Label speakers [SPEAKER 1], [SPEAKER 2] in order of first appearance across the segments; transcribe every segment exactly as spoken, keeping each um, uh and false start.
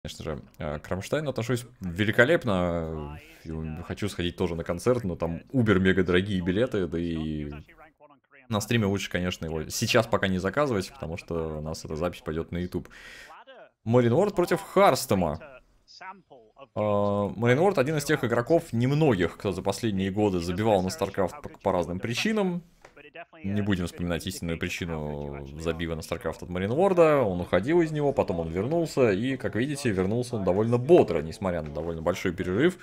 [SPEAKER 1] Конечно же, э, к Рамштайну отношусь великолепно. И хочу сходить тоже на концерт, но там убер-мега дорогие билеты, да и на стриме лучше, конечно, его сейчас пока не заказывать, потому что у нас эта запись пойдет на YouTube. Марин Уорд против Харстома. Марин Уорд один из тех игроков, немногих, кто за последние годы забивал на StarCraft по, по разным причинам. Не будем вспоминать истинную причину забива на StarCraft от Марин Уорда. Он уходил из него, потом он вернулся. И, как видите, вернулся он довольно бодро, несмотря на довольно большой перерыв.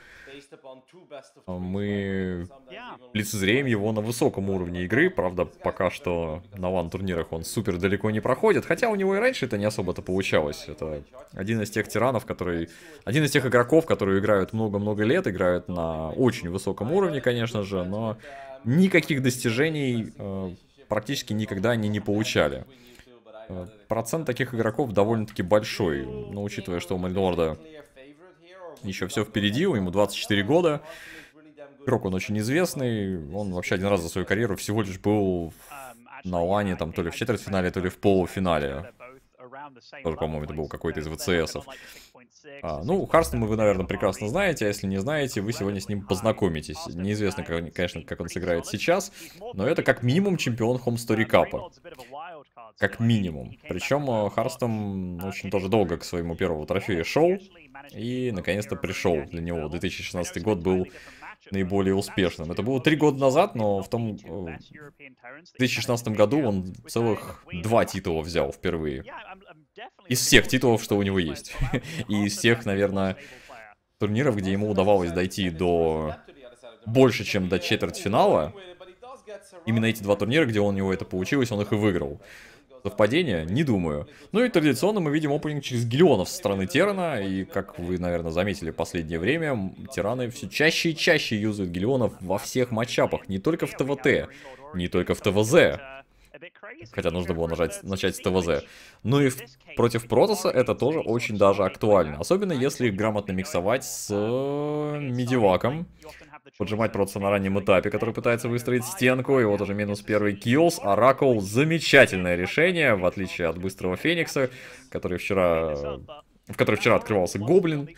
[SPEAKER 1] Мы лицезреем его на высоком уровне игры. Правда, пока что на лан-турнирах он супер далеко не проходит. Хотя у него и раньше это не особо-то получалось. Это один из тех тиранов, который... Один из тех игроков, которые играют много-много лет, играют на очень высоком уровне, конечно же, но никаких достижений э, практически никогда они не получали. Э, процент таких игроков довольно-таки большой. Но учитывая, что у Мальнорда еще все впереди, ему двадцать четыре года. Игрок он очень известный. Он вообще один раз за свою карьеру всего лишь был на лане, там, то ли в четвертьфинале, то ли в полуфинале. Тоже, по-моему, это был какой-то из ВЦСов. А, ну, Харстона вы, наверное, прекрасно знаете, а если не знаете, вы сегодня с ним познакомитесь. Неизвестно, как, конечно, как он сыграет сейчас, но это как минимум чемпион Home Story Cup. Как минимум. Причем Харстон очень тоже долго к своему первому трофею шел, и наконец-то пришел. Для него две тысячи шестнадцатый год был наиболее успешным. Это было три года назад, но в том... В две тысячи шестнадцатом году он целых два титула взял впервые. Из всех титулов, что у него есть. И из всех, наверное, турниров, где ему удавалось дойти до... больше, чем до четвертьфинала. Именно эти два турнира, где у него это получилось, он их и выиграл. Совпадение? Не думаю. Ну и традиционно мы видим опенинг через Гелионов со стороны Террана. И, как вы, наверное, заметили в последнее время, Терраны все чаще и чаще юзают Гелионов во всех матчапах. Не только в ТВТ, не только в ТВЗ. Хотя нужно было нажать, начать с ТВЗ. Ну и в, против Протоса это тоже очень даже актуально. Особенно если грамотно миксовать с Медиваком. Поджимать Протоса на раннем этапе, который пытается выстроить стенку. И вот уже минус первый киллс. Оракул — замечательное решение, в отличие от быстрого Феникса, который вчера... в который вчера открывался Гоблин.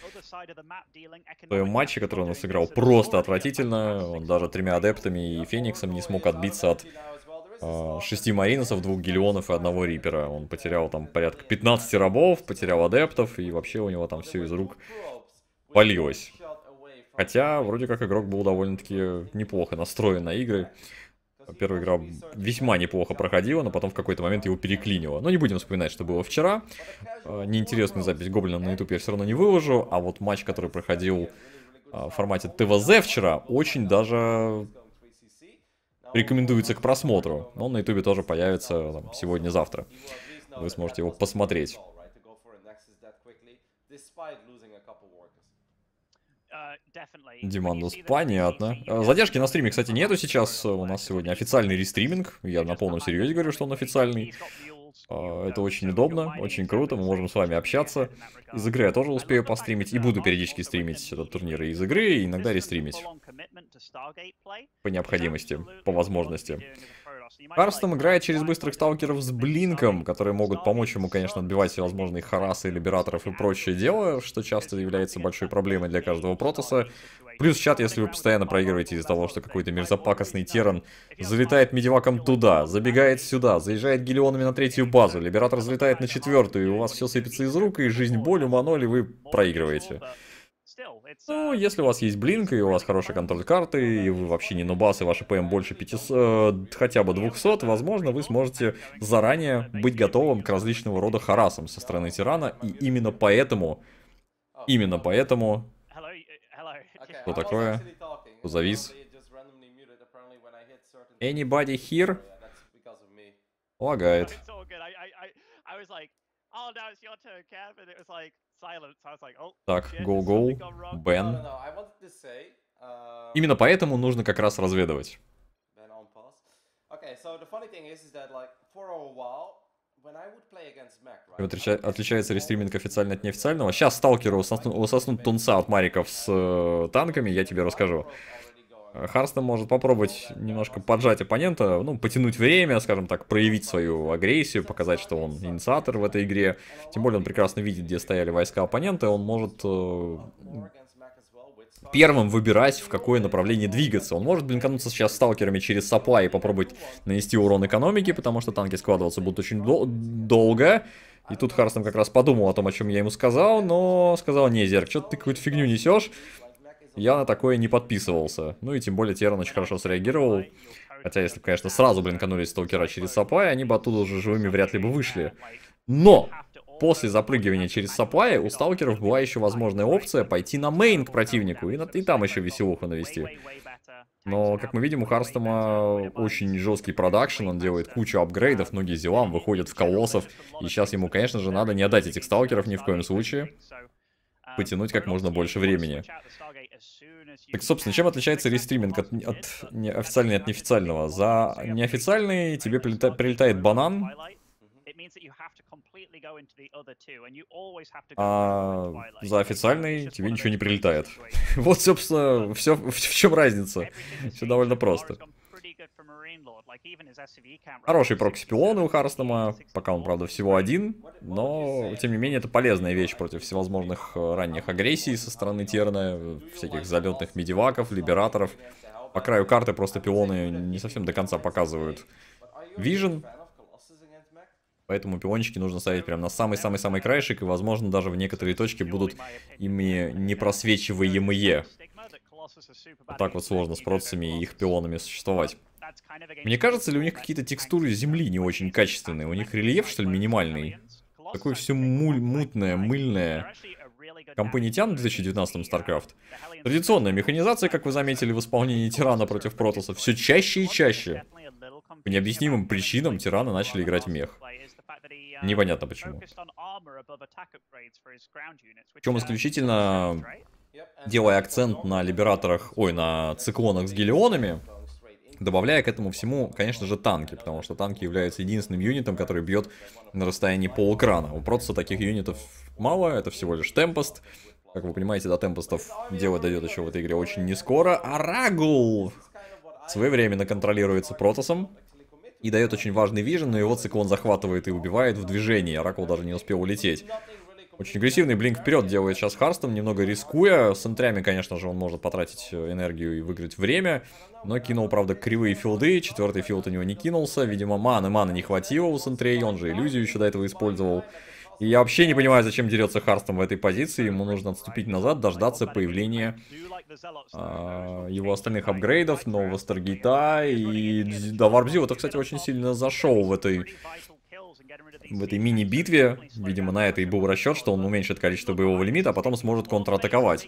[SPEAKER 1] В своем матче, который он сыграл просто отвратительно. Он даже тремя адептами и Фениксом не смог отбиться от э, шести Мариносов, двух Гелионов и одного Рипера. Он потерял там порядка пятнадцати рабов, потерял адептов, и вообще у него там все из рук валилось. Хотя, вроде как, игрок был довольно-таки неплохо настроен на игры. Первая игра весьма неплохо проходила, но потом в какой-то момент его переклинило. Но не будем вспоминать, что было вчера. Неинтересную запись Гоблина на YouTube я все равно не выложу. А вот матч, который проходил в формате ТВЗ вчера, очень даже рекомендуется к просмотру. Он на YouTube тоже появится сегодня-завтра. Вы сможете его посмотреть. Демандус, понятно. Задержки на стриме, кстати, нету сейчас. У нас сегодня официальный рестриминг. Я на полном серьезе говорю, что он официальный. Это очень удобно, очень круто. Мы можем с вами общаться. Из игры я тоже успею постримить. И буду периодически стримить этот турнир из игры, и иногда рестримить. По необходимости, по возможности. Харстом играет через быстрых сталкеров с блинком, которые могут помочь ему, конечно, отбивать всевозможные харасы, либераторов и прочее дело, что часто является большой проблемой для каждого протоса. Плюс чат, если вы постоянно проигрываете из-за того, что какой-то мерзопакостный терран залетает медиваком туда, забегает сюда, заезжает гелионами на третью базу, либератор залетает на четвертую, и у вас все сыпется из рук, и жизнь боль, уманоли, вы проигрываете. Ну, если у вас есть блинк, и у вас хороший контроль карты, и вы вообще не нубас, и ваш ПМ больше пятисот, хотя бы двухсот, возможно, вы сможете заранее быть готовым к различного рода харасам со стороны тирана, и именно поэтому, именно поэтому... Что такое? Кто завис? Anybody here? Лагает. Так, go-go, Бен. Именно поэтому нужно как раз разведывать. Отличается рестриминг официально от неофициального. Сейчас сталкеры усоснут тунца от мариков с э, танками, я тебе расскажу. Харстон может попробовать немножко поджать оппонента, ну, потянуть время, скажем так, проявить свою агрессию, показать, что он инициатор в этой игре. Тем более он прекрасно видит, где стояли войска оппонента, он может э, первым выбирать, в какое направление двигаться. Он может блинкануться сейчас сталкерами через сапла и попробовать нанести урон экономике, потому что танки складываться будут очень дол долго. И тут Харстон как раз подумал о том, о чем я ему сказал, но сказал: не, Зерк, что ты какую-то фигню несешь. Я на такое не подписывался. Ну и тем более Терран очень хорошо среагировал. Хотя, если бы, конечно, сразу блинканулись сталкера через сапай, они бы оттуда уже живыми вряд ли бы вышли. Но! После запрыгивания через сапай у сталкеров была еще возможная опция пойти на мейн к противнику и, на, и там еще веселуху навести. Но, как мы видим, у Харстома очень жесткий продакшн, он делает кучу апгрейдов, многие зелам выходят в колоссов. И сейчас ему, конечно же, надо не отдать этих сталкеров ни в коем случае. Потянуть как можно больше времени. Так, собственно, чем отличается рестриминг от, от официального от неофициального? За неофициальный тебе прилета, прилетает банан, а за официальный тебе ничего не прилетает. Вот, собственно, все, в чем разница. Все довольно просто. Хороший прокси-пилоны у Харстома, пока он, правда, всего один, но, тем не менее, это полезная вещь против всевозможных ранних агрессий со стороны Терна, всяких залетных медиваков, либераторов. По краю карты просто пилоны не совсем до конца показывают вижен, поэтому пилончики нужно ставить прямо на самый-самый-самый краешек, и, возможно, даже в некоторые точки будут ими непросвечиваемые. Вот так вот сложно с процессами и их пилонами существовать. Мне кажется, ли у них какие-то текстуры земли не очень качественные? У них рельеф, что ли, минимальный? Такое все муль, мутное, мыльное. Компания тянут в две тысячи девятнадцатом StarCraft. Традиционная механизация, как вы заметили, в исполнении Тирана против Протоса все чаще и чаще. По необъяснимым причинам Тираны начали играть в мех. Непонятно почему. Причем исключительно делая акцент на либераторах, ой, на циклонах с гелионами, добавляя к этому всему, конечно же, танки, потому что танки являются единственным юнитом, который бьет на расстоянии полэкрана. У Протоса таких юнитов мало, это всего лишь Темпест. Как вы понимаете, до Темпестов дело дойдет еще в этой игре очень не скоро. А Рагул своевременно контролируется Протосом и дает очень важный вижен, но его циклон захватывает и убивает в движении. Оракул даже не успел улететь. Очень агрессивный блинк вперед делает сейчас Харстон, немного рискуя. С энтрями, конечно же, он может потратить энергию и выиграть время. Но кинул, правда, кривые филды. Четвертый филд у него не кинулся. Видимо, маны, маны не хватило у Сентрей. Он же иллюзию еще до этого использовал. И я вообще не понимаю, зачем дерется Харстон в этой позиции. Ему нужно отступить назад, дождаться появления а, его остальных апгрейдов, нового Старгейта. И да, Варпзил, это, кстати, очень сильно зашел в этой... В этой мини-битве, видимо, на это и был расчет, что он уменьшит количество боевого лимита, а потом сможет контратаковать.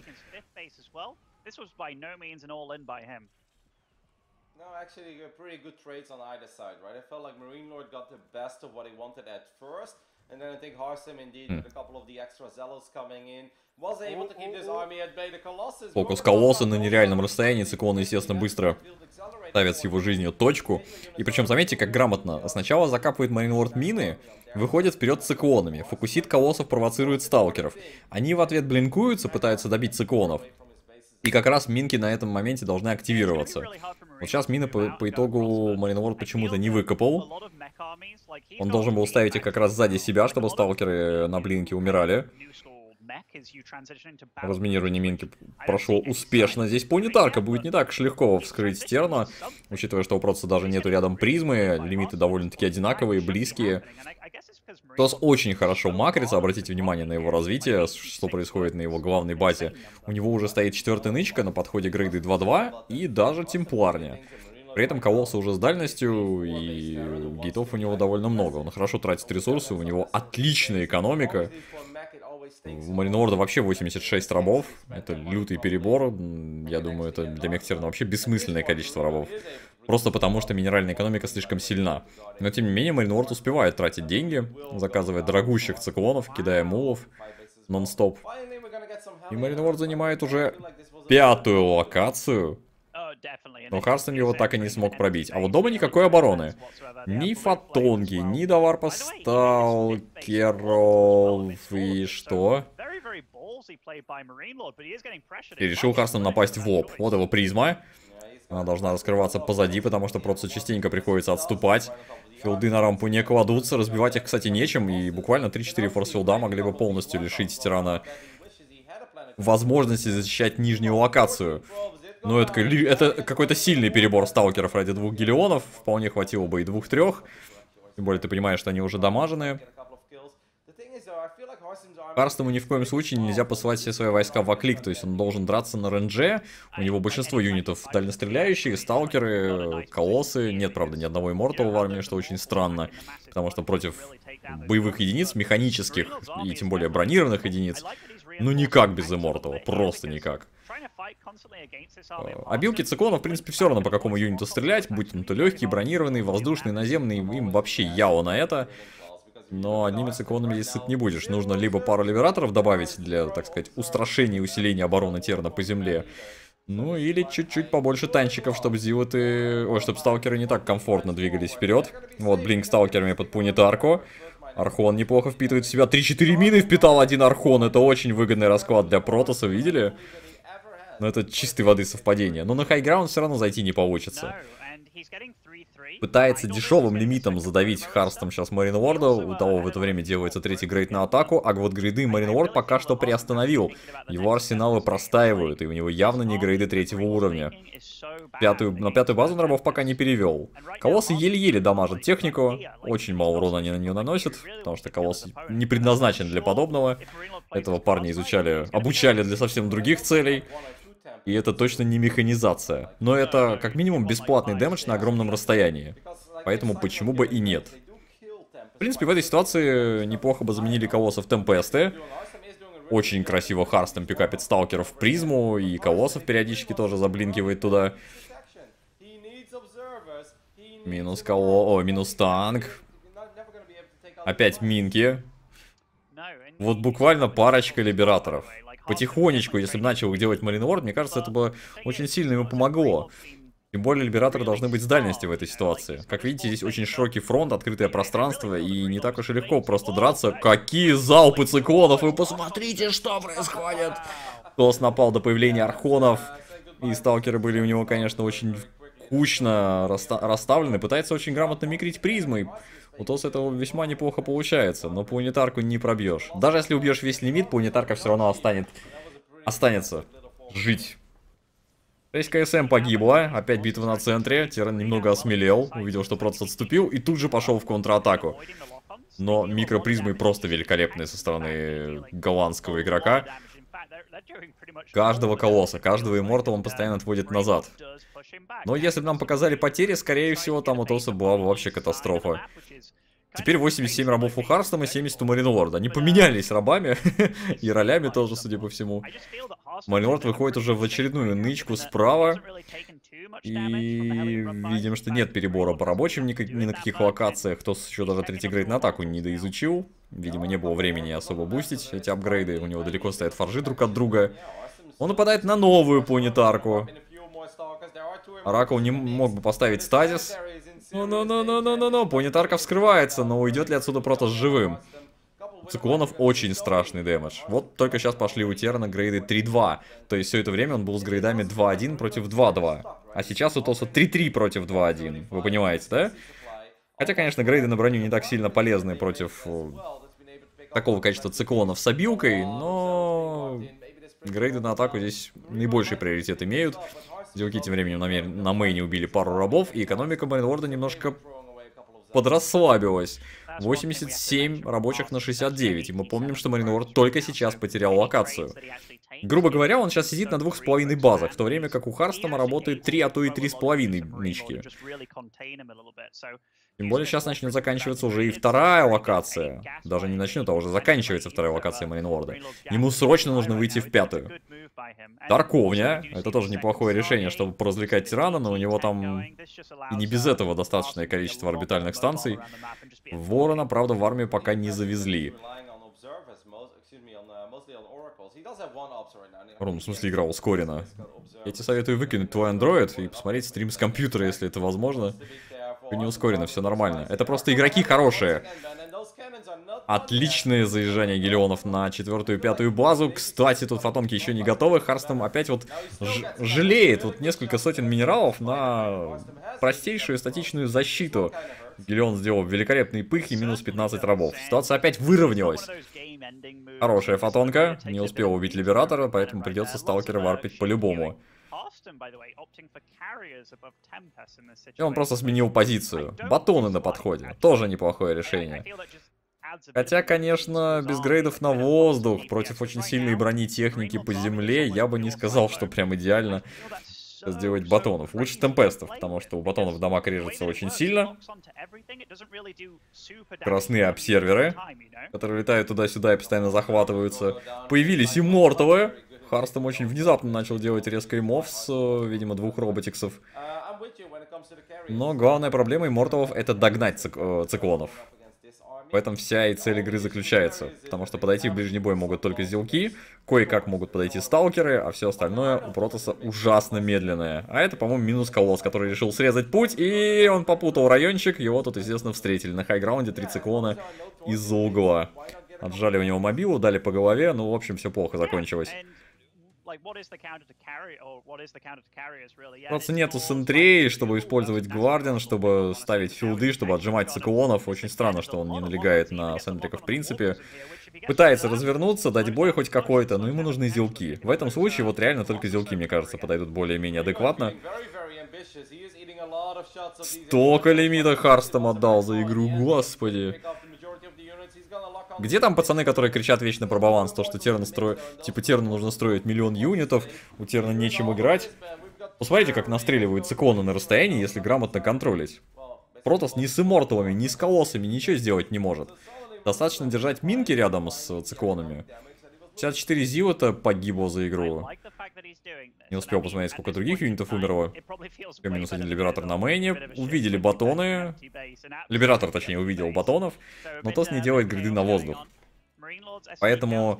[SPEAKER 1] Фокус Колосса на нереальном расстоянии, циклон, естественно, быстро ставит с его жизнью точку. И причем, заметьте, как грамотно. Сначала закапывает Маринлорд мины, выходит вперед циклонами. Фокусит Колоссов, провоцирует сталкеров. Они в ответ блинкуются, пытаются добить циклонов. И как раз минки на этом моменте должны активироваться. Вот сейчас мины по, по итогу Маринлорд почему-то не выкопал. Он должен был ставить их как раз сзади себя, чтобы сталкеры на блинке умирали. Разминирование минки прошло успешно. Здесь планетарка будет не так уж легко вскрыть Терна, учитывая, что у Протоса даже нету рядом призмы, лимиты довольно-таки одинаковые, близкие. Тос очень хорошо макрится, обратите внимание на его развитие, что происходит на его главной базе. У него уже стоит четвертая нычка, на подходе грейды два-два и даже темпларня. При этом Колосса уже с дальностью, и гейтов у него довольно много. Он хорошо тратит ресурсы, у него отличная экономика. У Маринлорда вообще восемьдесят шесть рабов. Это лютый перебор. Я думаю, это для Мехтерна вообще бессмысленное количество рабов. Просто потому, что минеральная экономика слишком сильна. Но, тем не менее, Маринлорд успевает тратить деньги, заказывая дорогущих циклонов, кидая мулов нон-стоп. И Маринлорд занимает уже пятую локацию. Но Харстон его так и не смог пробить. А вот дома никакой обороны. Ни фотонги, ни доварпа сталкеров. И что? И решил Харстон напасть в лоб. Вот его призма. Она должна раскрываться позади, потому что просто частенько приходится отступать. Филды на рампу не кладутся, разбивать их, кстати, нечем. И буквально три-четыре форсфилда могли бы полностью лишить Тирана возможности защищать нижнюю локацию. Но это, это какой-то сильный перебор сталкеров ради двух гелионов. Вполне хватило бы и двух-трех. Тем более ты понимаешь, что они уже дамажены. Харстому ни в коем случае нельзя посылать все свои войска в оклик, то есть он должен драться на рендже. У него большинство юнитов дальностреляющие, сталкеры, колоссы. Нет, правда, ни одного иммортала в армии, что очень странно. Потому что против боевых единиц, механических и тем более бронированных единиц, ну никак без иммортала, просто никак. Обилки циклонов, в принципе, все равно по какому юниту стрелять, будь он то легкий, бронированный, воздушный, наземный, им вообще яо на это. Но одними циклонами здесь сыт не будешь. Нужно либо пару либераторов добавить для, так сказать, устрашения и усиления обороны Терна по земле. Ну, или чуть-чуть побольше танчиков, чтобы зилоты... Ой, чтобы сталкеры не так комфортно двигались вперед. Вот, блинк сталкерами под пунитарку. Архон неплохо впитывает в себя. три-четыре мины впитал один Архон. Это очень выгодный расклад для Протоса, видели? Но это чистой воды совпадение. Но на хайграунд все равно зайти не получится. Пытается дешевым лимитом задавить Харстом сейчас Марин Уорда. У того в это время делается третий грейд на атаку. А вот грейды Марин Уорд пока что приостановил. Его арсеналы простаивают, и у него явно не грейды третьего уровня. Пятую, на пятую базу рабов пока не перевел. Колоссы еле-еле дамажат технику. Очень мало урона они на нее наносят, потому что Колосс не предназначен для подобного. Этого парня изучали, обучали для совсем других целей. И это точно не механизация. Но это, как минимум, бесплатный дэмэдж на огромном расстоянии. Поэтому почему бы и нет. В принципе, в этой ситуации неплохо бы заменили Колоссов Темпесты. Очень красиво Харстом пикапит сталкеров в призму. И Колоссов периодически тоже заблинкивает туда. Минус Коло... О, минус танк. Опять минки. Вот буквально парочка либераторов. Потихонечку, если бы начал делать Марин Уорд, мне кажется, это бы очень сильно ему помогло. Тем более либераторы должны быть с дальности в этой ситуации. Как видите, здесь очень широкий фронт, открытое пространство, и не так уж и легко просто драться. Какие залпы циклонов! Вы посмотрите, что происходит! Тос напал до появления архонов, и сталкеры были у него, конечно, очень кучно расста расставлены. Пытается очень грамотно микрить призмой. У Тоса этого весьма неплохо получается, но планетарку не пробьешь. Даже если убьешь весь лимит, планетарка все равно останет, останется жить. шесть КСМ погибло, опять битва на центре, Терран немного осмелел, увидел, что Протос отступил, и тут же пошел в контратаку. Но микропризмы просто великолепные со стороны голландского игрока. Каждого колосса, каждого иммортала он постоянно отводит назад. Но если бы нам показали потери, скорее всего, там у Тоса была бы вообще катастрофа. Теперь восемьдесят семь рабов у Харстона и семьдесят у Марин Уорда. Они поменялись рабами и ролями тоже, судя по всему. Марин Уорд выходит уже в очередную нычку справа. И видим, что нет перебора по рабочим ни, ни на каких локациях. Тос еще даже третий грейд на атаку не доизучил. Видимо, не было времени особо бустить эти апгрейды. У него далеко стоят форжи друг от друга. Он нападает на новую планетарку. Оракул не мог бы поставить стазис. Ну-ну-ну-ну-ну-ну-ну. Планетарка вскрывается, но уйдет ли отсюда Протос живым? У циклонов очень страшный дэмэдж. Вот только сейчас пошли у Террана грейды три-два. То есть все это время он был с грейдами два-один против два-два. А сейчас у Тоса три-три против два-один. Вы понимаете, да? Хотя, конечно, грейды на броню не так сильно полезны против такого количества циклонов с обилкой, но грейды на атаку здесь наибольший приоритет имеют. Делки тем временем на, на мейне убили пару рабов, и экономика Марин Уорда немножко подрасслабилась. восемьдесят семь рабочих на шестьдесят девять, и мы помним, что Марин Уорд только сейчас потерял локацию. Грубо говоря, он сейчас сидит на двух с половиной базах, в то время как у Харстома работает три, а то и три с половиной нычки. Тем более сейчас начнет заканчиваться уже и вторая локация. Даже не начнет, а уже заканчивается вторая локация Марин Уорда. Ему срочно нужно выйти в пятую. Торговня. Это тоже неплохое решение, чтобы поразвлекать тирана, но у него там и не без этого достаточное количество орбитальных станций. Ворона, правда, в армию пока не завезли. Ром, в смысле, игра ускорена. Я тебе советую выкинуть твой андроид и посмотреть стрим с компьютера, если это возможно. Не ускорено, все нормально. Это просто игроки хорошие. Отличное заезжание Гелионов на четвертую и пятую базу. Кстати, тут фотонки еще не готовы. Харстом опять вот жалеет вот несколько сотен минералов на простейшую статичную защиту. Гелион сделал великолепный пых и минус пятнадцать рабов. Ситуация опять выровнялась. Хорошая фотонка. Не успел убить Либератора, поэтому придется сталкера варпить по-любому. И он просто сменил позицию. Батоны на подходе. Тоже неплохое решение. Хотя, конечно, без грейдов на воздух против очень сильной бронетехники по земле, я бы не сказал, что прям идеально сделать батонов. Лучше темпестов, потому что у батонов дамаг режется очень сильно. Красные обсерверы, которые летают туда-сюда и постоянно захватываются. Появились иммортовые. Харстом очень внезапно начал делать резко имов с, видимо, двух роботиксов. Но главная проблема иммортовов — это догнать цик циклонов. В этом вся и цель игры заключается. Потому что подойти в ближний бой могут только зелки, кое-как могут подойти сталкеры, а все остальное у Протоса ужасно медленное. А это, по-моему, минус колосс, который решил срезать путь, и он попутал райончик. Его тут, естественно, встретили. На хайграунде три циклона из-за угла. Отжали у него мобилу, дали по голове, ну, в общем, все плохо закончилось. Просто нету сентрей, чтобы использовать Гвардиан, чтобы ставить филды, чтобы отжимать циклонов. Очень странно, что он не налегает на сентрика в принципе. Пытается развернуться, дать бой хоть какой-то, но ему нужны зелки. В этом случае вот реально только зелки, мне кажется, подойдут более-менее адекватно. Столько лимита Харстом отдал за игру, господи. Где там пацаны, которые кричат вечно про баланс? То, что Терна строит... Типа Терну нужно строить миллион юнитов, у Терна нечем играть. Посмотрите, как настреливают циклоны на расстоянии, если грамотно контролить. Протос ни с имморталами, ни с колоссами ничего сделать не может. Достаточно держать минки рядом с циклонами. пятьдесят четыре зилота погибло за игру. Не успел посмотреть, сколько других юнитов умерло. Минус один Либератор на мейне. Увидели батоны. Либератор, точнее, увидел батонов. Но Тос не делает гриды на воздух. Поэтому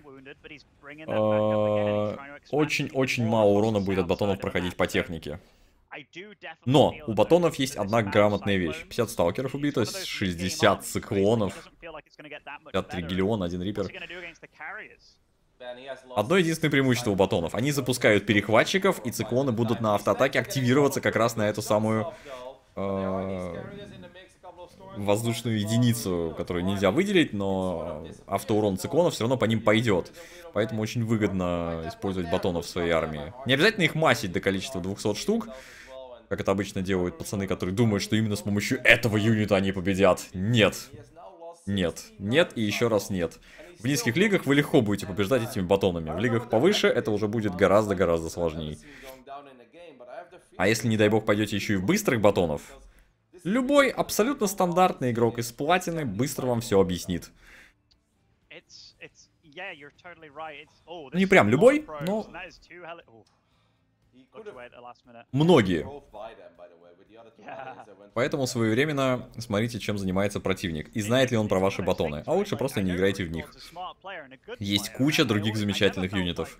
[SPEAKER 1] очень-очень мало урона будет от батонов проходить по технике. Но у батонов есть одна грамотная вещь. пятьдесят сталкеров убито, шестьдесят циклонов, пятьдесят три гелиона, один рипер. Одно единственное преимущество у батонов. Они запускают перехватчиков, и циклоны будут на автоатаке активироваться как раз на эту самую э, воздушную единицу, которую нельзя выделить, но автоурон циклонов все равно по ним пойдет. Поэтому очень выгодно использовать батонов в своей армии. Не обязательно их массить до количества двухсот штук, как это обычно делают пацаны, которые думают, что именно с помощью этого юнита они победят. Нет. Нет. Нет и еще раз нет. В низких лигах вы легко будете побеждать этими батонами. В лигах повыше это уже будет гораздо-гораздо сложнее. А если, не дай бог, пойдете еще и в быстрых батонов, любой абсолютно стандартный игрок из платины быстро вам все объяснит. Не прям любой, но многие. Поэтому своевременно смотрите, чем занимается противник, и знает ли он про ваши батоны, а лучше просто не играйте в них. Есть куча других замечательных юнитов.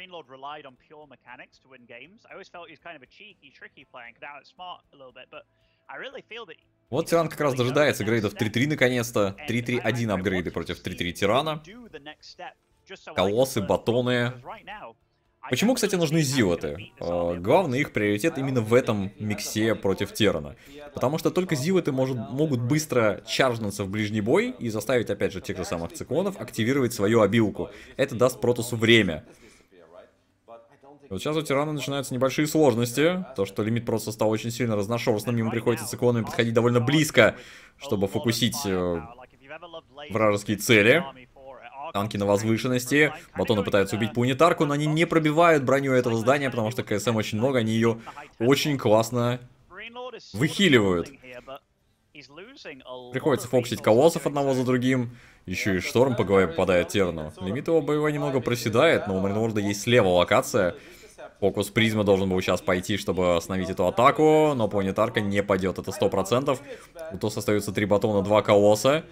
[SPEAKER 1] Вот Тиран как раз дожидается грейдов три-три наконец-то. три-три один апгрейды против три-три Тирана. Колоссы, батоны. Почему, кстати, нужны зилоты? Э, главный их приоритет именно в этом миксе против Террана. Потому что только зилоты может, могут быстро чаржнуться в ближний бой и заставить, опять же, тех же самых циклонов активировать свою обилку. Это даст Протосу время. Вот сейчас у Тирана начинаются небольшие сложности. То, что лимит просто стал очень сильно разношерстным, ему приходится циклонами подходить довольно близко, чтобы фокусить э, вражеские цели. Танки на возвышенности. Батоны пытаются убить планетарку, но они не пробивают броню этого здания, потому что КСМ очень много, они ее очень классно выхиливают. Приходится фокусить колоссов одного за другим. Еще и шторм по голове попадает Терну. Лимит его боевой немного проседает, но у Маринлорда есть слева локация. Фокус призма должен был сейчас пойти, чтобы остановить эту атаку, но планетарка не пойдет, это сто процентов. У Тос остаются три батона, два колосса.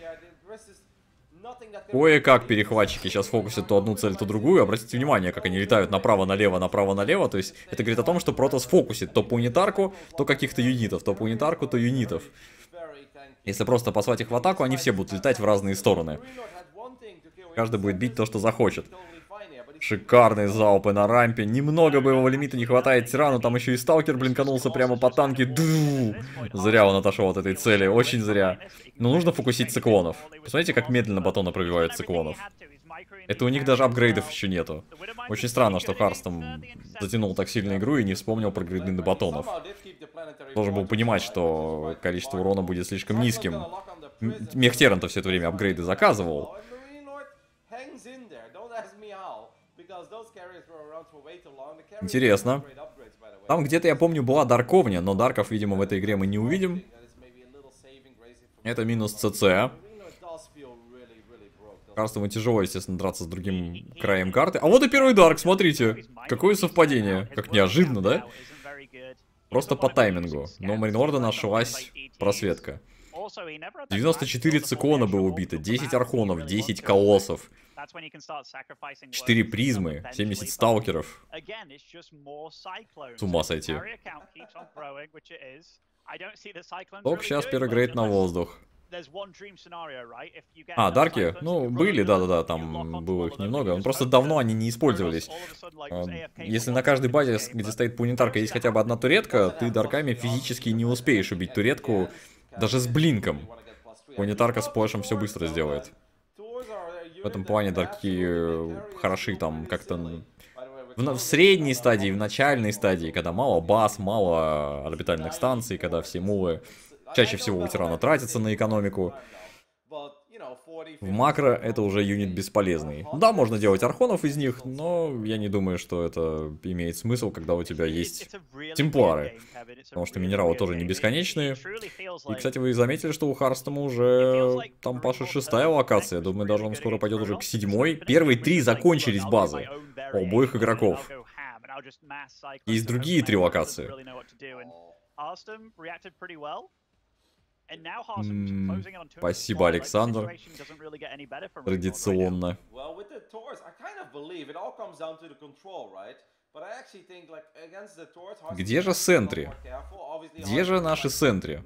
[SPEAKER 1] Кое-как перехватчики сейчас фокусят то одну цель, то другую. Обратите внимание, как они летают направо-налево, направо-налево. То есть это говорит о том, что Протос фокусит то планетарку, то каких-то юнитов. То планетарку, то юнитов. Если просто послать их в атаку, они все будут летать в разные стороны. Каждый будет бить то, что захочет. Шикарные залпы на рампе. Немного боевого лимита не хватает тирану. Там еще и сталкер блинканулся прямо по танке. Ду! Зря он отошел от этой цели. Очень зря. Но нужно фокусить циклонов. Посмотрите, как медленно батоны пробивают циклонов. Это у них даже апгрейдов еще нету. Очень странно, что Харстом затянул так сильно игру и не вспомнил про грейды на батонов. Должен был понимать, что количество урона будет слишком низким. Мехтеран-то все это время апгрейды заказывал. Интересно. Там где-то, я помню, была Дарковня, но Дарков, видимо, в этой игре мы не увидим. Это минус ЦЦ. Карстому тяжело, естественно, драться с другим краем карты. А вот и первый Дарк, смотрите. Какое совпадение. Как неожиданно, да? Просто по таймингу. Но у Маринорда нашлась просветка. девяносто четыре циклона было убито, десять архонов, десять колоссов, четыре призмы, семьдесят сталкеров. С ума сойти. Ок, сейчас перегрейд на воздух. А, Дарки? Ну, были, да-да-да, там было их немного. Но просто давно они не использовались. Если на каждой базе, где стоит пунитарка, есть хотя бы одна туретка, ты Дарками физически не успеешь убить туретку даже с блинком. Пунитарка с плэшем все быстро сделает. В этом плане Дарки хороши там как-то в, в средней стадии, в начальной стадии, когда мало баз, мало орбитальных станций, когда все мулы чаще всего у тирана тратятся на экономику. В макро это уже юнит бесполезный. Да, можно делать архонов из них, но я не думаю, что это имеет смысл, когда у тебя есть темплары. Потому что минералы тоже не бесконечные. И, кстати, вы заметили, что у Харстома уже там Паша шестая локация. Я думаю, даже он скоро пойдет уже к седьмой. Первые три закончились базы у обоих игроков. Есть другие три локации. М-м, спасибо, Александр. Традиционно. Где же Сентри? Где же наши Сентри?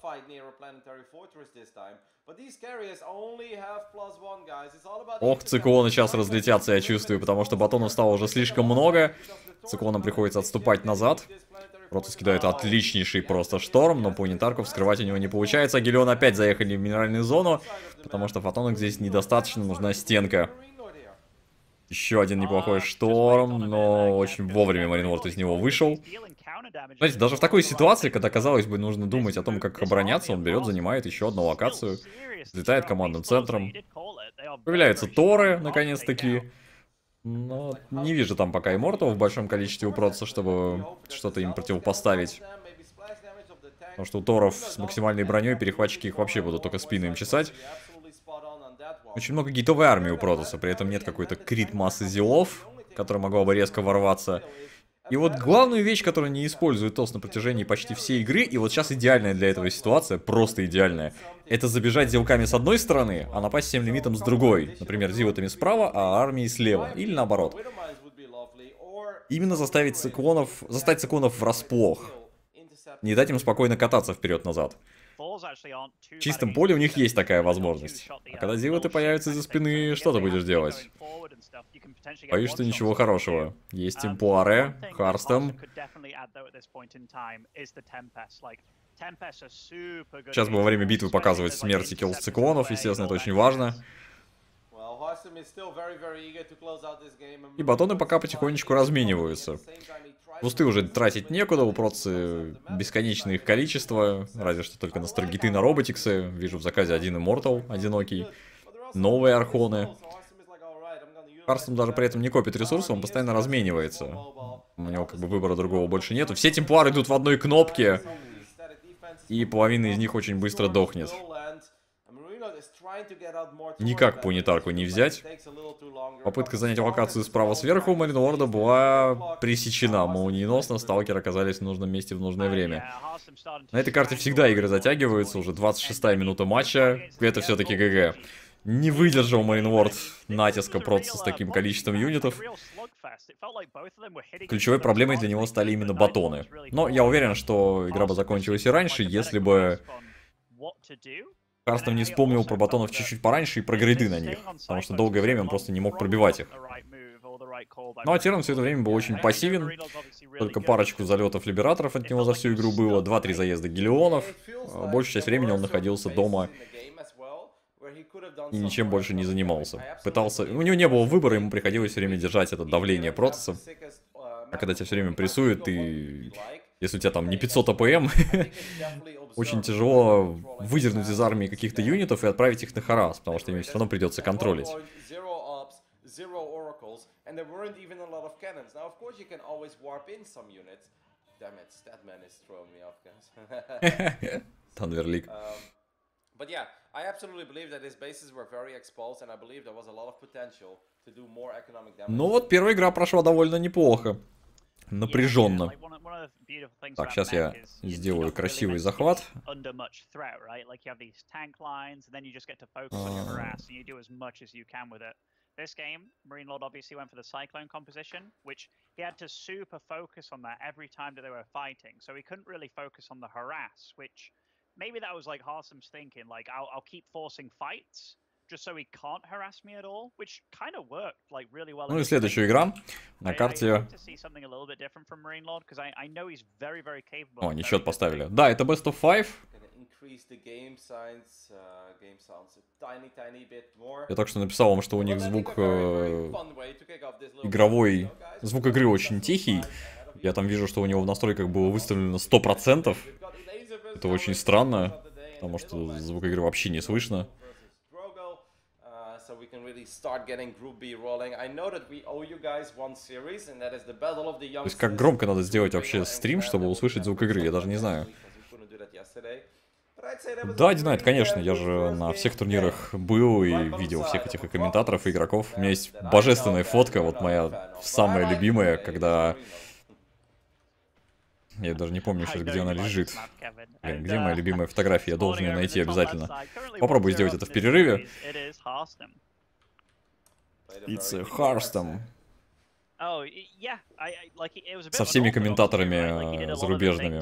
[SPEAKER 1] Ох, циклоны сейчас разлетятся, я чувствую, потому что батонов стало уже слишком много. Циклонам приходится отступать назад. Протас кидает отличнейший просто шторм, но пунитарку вскрывать у него не получается. Агилион опять заехали в минеральную зону, потому что фотонок здесь недостаточно, нужна стенка. Еще один неплохой шторм, но очень вовремя Маринорд из него вышел. Знаете, даже в такой ситуации, когда, казалось бы, нужно думать о том, как обороняться, он берет, занимает еще одну локацию, взлетает командным центром. Появляются Торы, наконец-таки. Но не вижу там пока иммортов в большом количестве у Протаса, чтобы что-то им противопоставить. Потому что у Торов с максимальной броней перехватчики их вообще будут только спину им чесать. Очень много гейтовой армии у Протаса, при этом нет какой-то крит массы зилов, которая могла бы резко ворваться. И вот главную вещь, которую не использует Тос на протяжении почти всей игры, и вот сейчас идеальная для этого ситуация, просто идеальная, это забежать зилками с одной стороны, а напасть всем лимитом с другой. Например, зилотами справа, а армией слева. Или наоборот. Именно заставить циклонов, заставить циклонов врасплох. Не дать им спокойно кататься вперед-назад. В чистом поле у них есть такая возможность. А когда зилоты появятся из-за спины, что ты будешь делать? Боюсь, что ничего хорошего. Есть Темпларе, Харстом. Сейчас бы во время битвы показывать смерть и килл циклонов, естественно, это очень важно. И батоны пока потихонечку размениваются. Пусты уже тратить некуда, у Протсы бесконечное их количество, разве что только на Старгиты, на Роботиксы. Вижу в заказе один Иммортал, одинокий. Новые Архоны. Харстом даже при этом не копит ресурсы, он постоянно разменивается. У него как бы выбора другого больше нету. Все темплары идут в одной кнопке. И половина из них очень быстро дохнет. Никак пунитарку не взять. Попытка занять локацию справа сверху у Маринорда была пресечена. Молниеносно сталкеры оказались в нужном месте в нужное время. На этой карте всегда игры затягиваются. Уже двадцать шестая минута матча. Это все-таки ГГ. Не выдержал Маринворд натиска Протаса с таким количеством юнитов. Ключевой проблемой для него стали именно батоны. Но я уверен, что игра бы закончилась и раньше, если бы Харстом не вспомнил про батонов чуть-чуть пораньше и про грейды на них, потому что долгое время он просто не мог пробивать их. Ну а Терн все это время был очень пассивен, только парочку залетов либераторов от него за всю игру было, два-три заезда гелионов, большую часть времени он находился дома и ничем больше не занимался. Пытался... У него не было выбора, ему приходилось все время держать это давление Протосса. А когда тебя все время прессуют, и если у тебя там не пятьсот АПМ, очень тяжело выдернуть из армии каких-то юнитов и отправить их на харас, потому что им все равно придется контролить. Танверлик.
[SPEAKER 2] But yeah, I absolutely believe that his bases were very exposed, and I believe there was a lot of potential to do more economic damage.
[SPEAKER 1] Ну вот, первая игра прошла довольно неплохо. Напряженно. Так, сейчас я сделаю красивый захват.
[SPEAKER 3] This game, Marine Lord obviously went for the Cyclone composition, which he had to super focus on that every time that they were fighting. So he couldn't really focus on the harass, which maybe that was like Harsom's thinking, like, I'll, I'll keep forcing fights just so he can't harass me at all, which kind of worked like really well.
[SPEAKER 1] Ну и следующая игра на карте... О, они счет поставили. Да, это best of five. Я только что написал вам, что у них звук э, игровой, звук игры очень тихий. Я там вижу, что у него в настройках было выставлено сто процентов. Это очень странно, потому что звук игры вообще не слышно. То есть как громко надо сделать вообще стрим, чтобы услышать звук игры, я даже не знаю. Да, Динайт, конечно, я же на всех турнирах был и видел всех этих и комментаторов, и игроков. У меня есть божественная фотка, вот моя самая любимая, когда... Я даже не помню сейчас, где она лежит. Блин, где моя любимая фотография? Я должен ее найти обязательно. Попробую сделать это в перерыве. It's Hearthstone. Со всеми комментаторами зарубежными.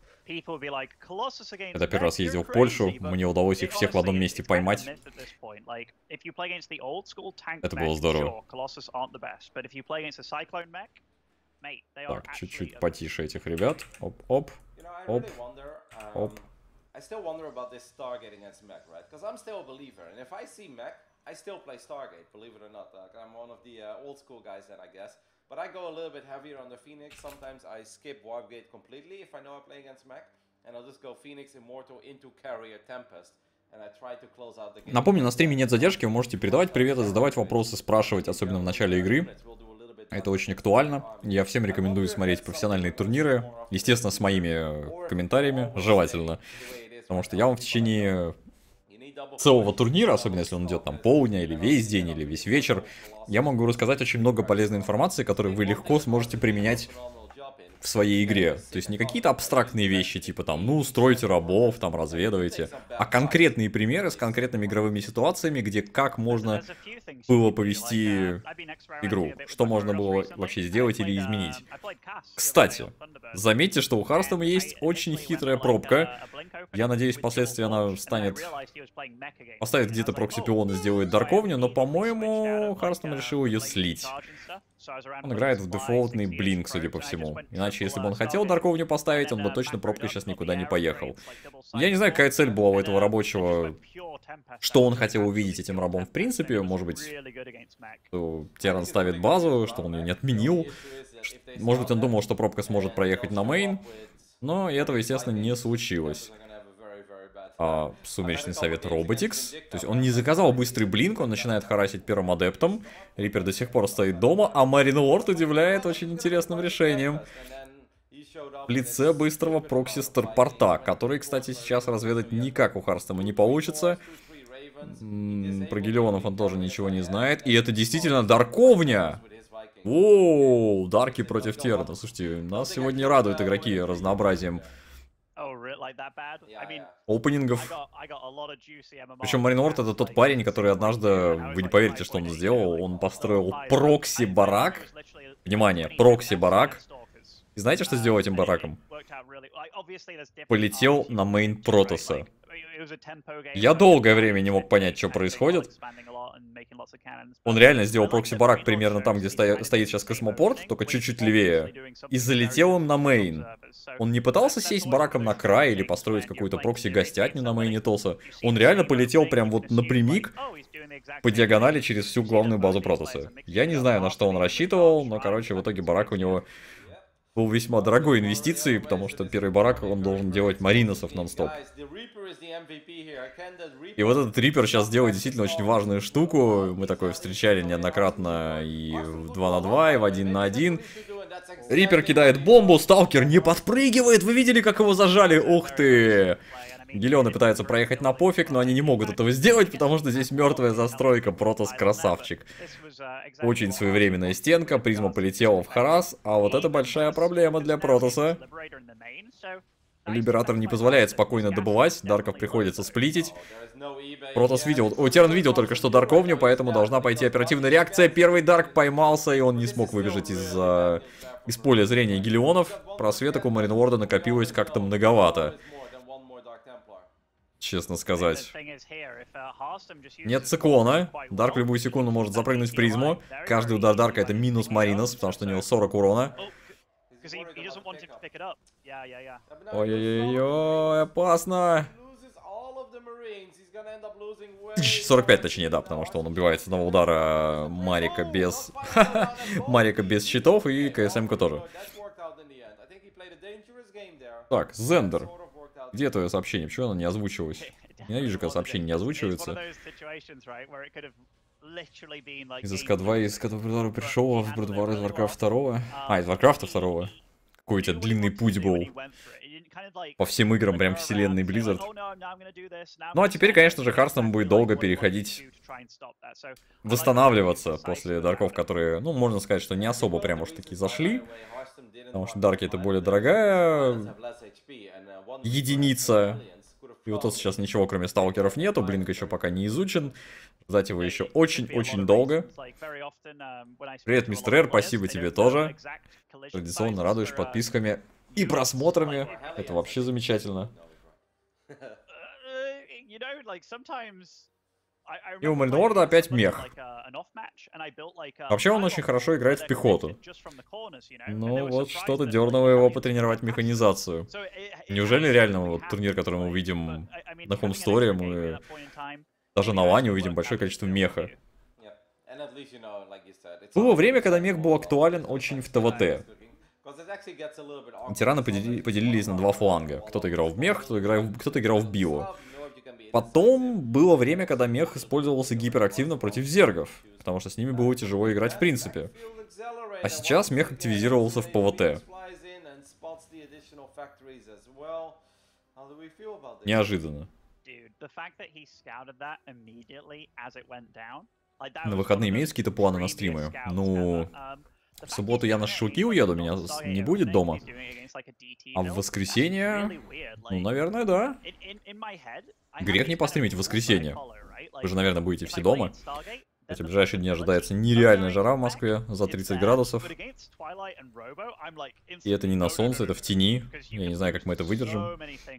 [SPEAKER 1] Когда первый раз ездил в Польшу, мне удалось их всех в одном месте поймать. Это было здорово. Так, чуть-чуть потише этих ребят. Оп-оп. Оп. Оп.
[SPEAKER 2] I still play Stargate, believe it or not. Like, I'm one of the uh, old school guys then, I guess. But I go a little bit heavier on the Phoenix. Sometimes I skip Warpgate completely if I know I play against Mech. And I'll just go Phoenix, Immortal into Carrier, Tempest. And I try to close out the game.
[SPEAKER 1] Напомню, на стриме нет задержки, вы можете передавать приветы, задавать вопросы, спрашивать, особенно в начале игры. Это очень актуально. Я всем рекомендую смотреть профессиональные турниры. Естественно, с моими комментариями, желательно. Потому что я вам в течение... целого турнира, особенно если он идет там полдня, или весь день, или весь вечер, я могу рассказать очень много полезной информации, которую вы легко сможете применять в своей игре. То есть не какие-то абстрактные вещи, типа там, ну, стройте рабов, там, разведывайте, а конкретные примеры с конкретными игровыми ситуациями, где как можно было повести игру, что можно было вообще сделать или изменить. Кстати, заметьте, что у Харстома есть очень хитрая пробка. Я надеюсь, впоследствии она станет... Поставит где-то прокси-пион и сделает дарковню, но, по-моему, Харстом решил ее слить. Он играет в дефолтный блинк, судя по всему. Иначе, если бы он хотел дарковню поставить, он бы точно пробкой сейчас никуда не поехал. Я не знаю, какая цель была у этого рабочего, что он хотел увидеть этим рабом в принципе. Может быть, что Терран ставит базу, что он ее не отменил. Может быть, он думал, что пробка сможет проехать на мейн. Но этого, естественно, не случилось. А, Сумеречный совет Роботикс. То есть он не заказал быстрый блинк, он начинает харасить первым адептом. Риппер до сих пор стоит дома, а Марин Лорд удивляет очень интересным решением. В лице быстрого прокси Старпорта, который, кстати, сейчас разведать никак у Харстома не получится. М-м, про Гелионов он тоже ничего не знает. И это действительно дарковня! Оу, дарки против Террана. Слушайте, нас сегодня радуют игроки разнообразием опенингов. Причем Марин Лорд это тот парень, который однажды, вы не поверите, что он сделал, он построил прокси-барак. Внимание, прокси-барак И знаете, что сделал этим бараком? Полетел на мейн Протоса. Я долгое время не мог понять, что происходит. Он реально сделал прокси-барак примерно там, где стоя стоит сейчас космопорт, только чуть-чуть левее. И залетел он на мейн. Он не пытался сесть бараком на край или построить какую-то прокси-гостятню на мейне Тоса. Он реально полетел прям вот напрямик по диагонали через всю главную базу Протоса. Я не знаю, на что он рассчитывал, но, короче, в итоге барак у него был весьма дорогой инвестицией, потому что первый барак он должен делать мариносов нон-стоп. И вот этот Риппер сейчас делает действительно очень важную штуку. Мы такое встречали неоднократно и в два на два, и в один на один. Риппер кидает бомбу, Сталкер не подпрыгивает. Вы видели, как его зажали? Ух ты! Гелионы пытаются проехать на пофиг, но они не могут этого сделать, потому что здесь мертвая застройка. Протос красавчик. Очень своевременная стенка, призма полетела в Харас, а вот это большая проблема для Протоса. Либератор не позволяет спокойно добывать, Дарков приходится сплитить. Протос видел, о, Терн видел только что Дарковню, поэтому должна пойти оперативная реакция. Первый Дарк поймался, и он не смог выбежать из, uh, из поля зрения Гелионов. Просветок у Маринворда накопилось как-то многовато. Честно сказать. Нет циклона. Дарк в любую секунду может запрыгнуть в призму. Каждый удар Дарка это минус Маринос, потому что у него сорок урона. Ой-ой-ой, опасно. сорок пять точнее, да, потому что он убивает с одного удара Марика без... Марика без щитов и КСМ-ка тоже. Так, Зендер. Где твое сообщение? Почему оно не озвучивалось? Ненавижу, когда сообщения не озвучиваются. Из эс ка два, из эс ка два пришел, в Бродвар из Warcraft два. А, из Warcraft два. Какой у тебя длинный путь был. По всем играм прям вселенной Blizzard. Ну а теперь, конечно же, Харстон будет долго переходить, восстанавливаться после дарков, которые, ну, можно сказать, что не особо прям уж таки зашли. Потому что дарки это более дорогая единица. И вот тут сейчас ничего кроме сталкеров нету, Блинк еще пока не изучен. Ждать его еще очень-очень долго. Привет, мистер Р, спасибо тебе тоже. Традиционно радуешь подписками и просмотрами. Это вообще замечательно. И у Маринворда опять мех. Вообще он очень хорошо играет в пехоту. Ну вот что-то дернуло его потренировать механизацию. Неужели реально вот турнир, который мы увидим на Homestory, мы даже на лане увидим большое количество меха. Было время, когда мех был актуален очень в ТВТ. Тираны подели поделились на два фланга. Кто-то играл в мех, кто-то играл, кто-то играл в био. Потом было время, когда мех использовался гиперактивно против зергов, потому что с ними было тяжело играть в принципе. А сейчас мех активизировался в ПВТ. Неожиданно. На выходные имеются какие-то планы на стримы? Ну... В субботу я на шашлыки уеду, меня не будет дома. А в воскресенье... Ну, наверное, да. Грех не постримить в воскресенье. Вы же, наверное, будете все дома. Эти ближайшие дни ожидается нереальная жара в Москве, за тридцать градусов. И это не на солнце, это в тени. Я не знаю, как мы это выдержим.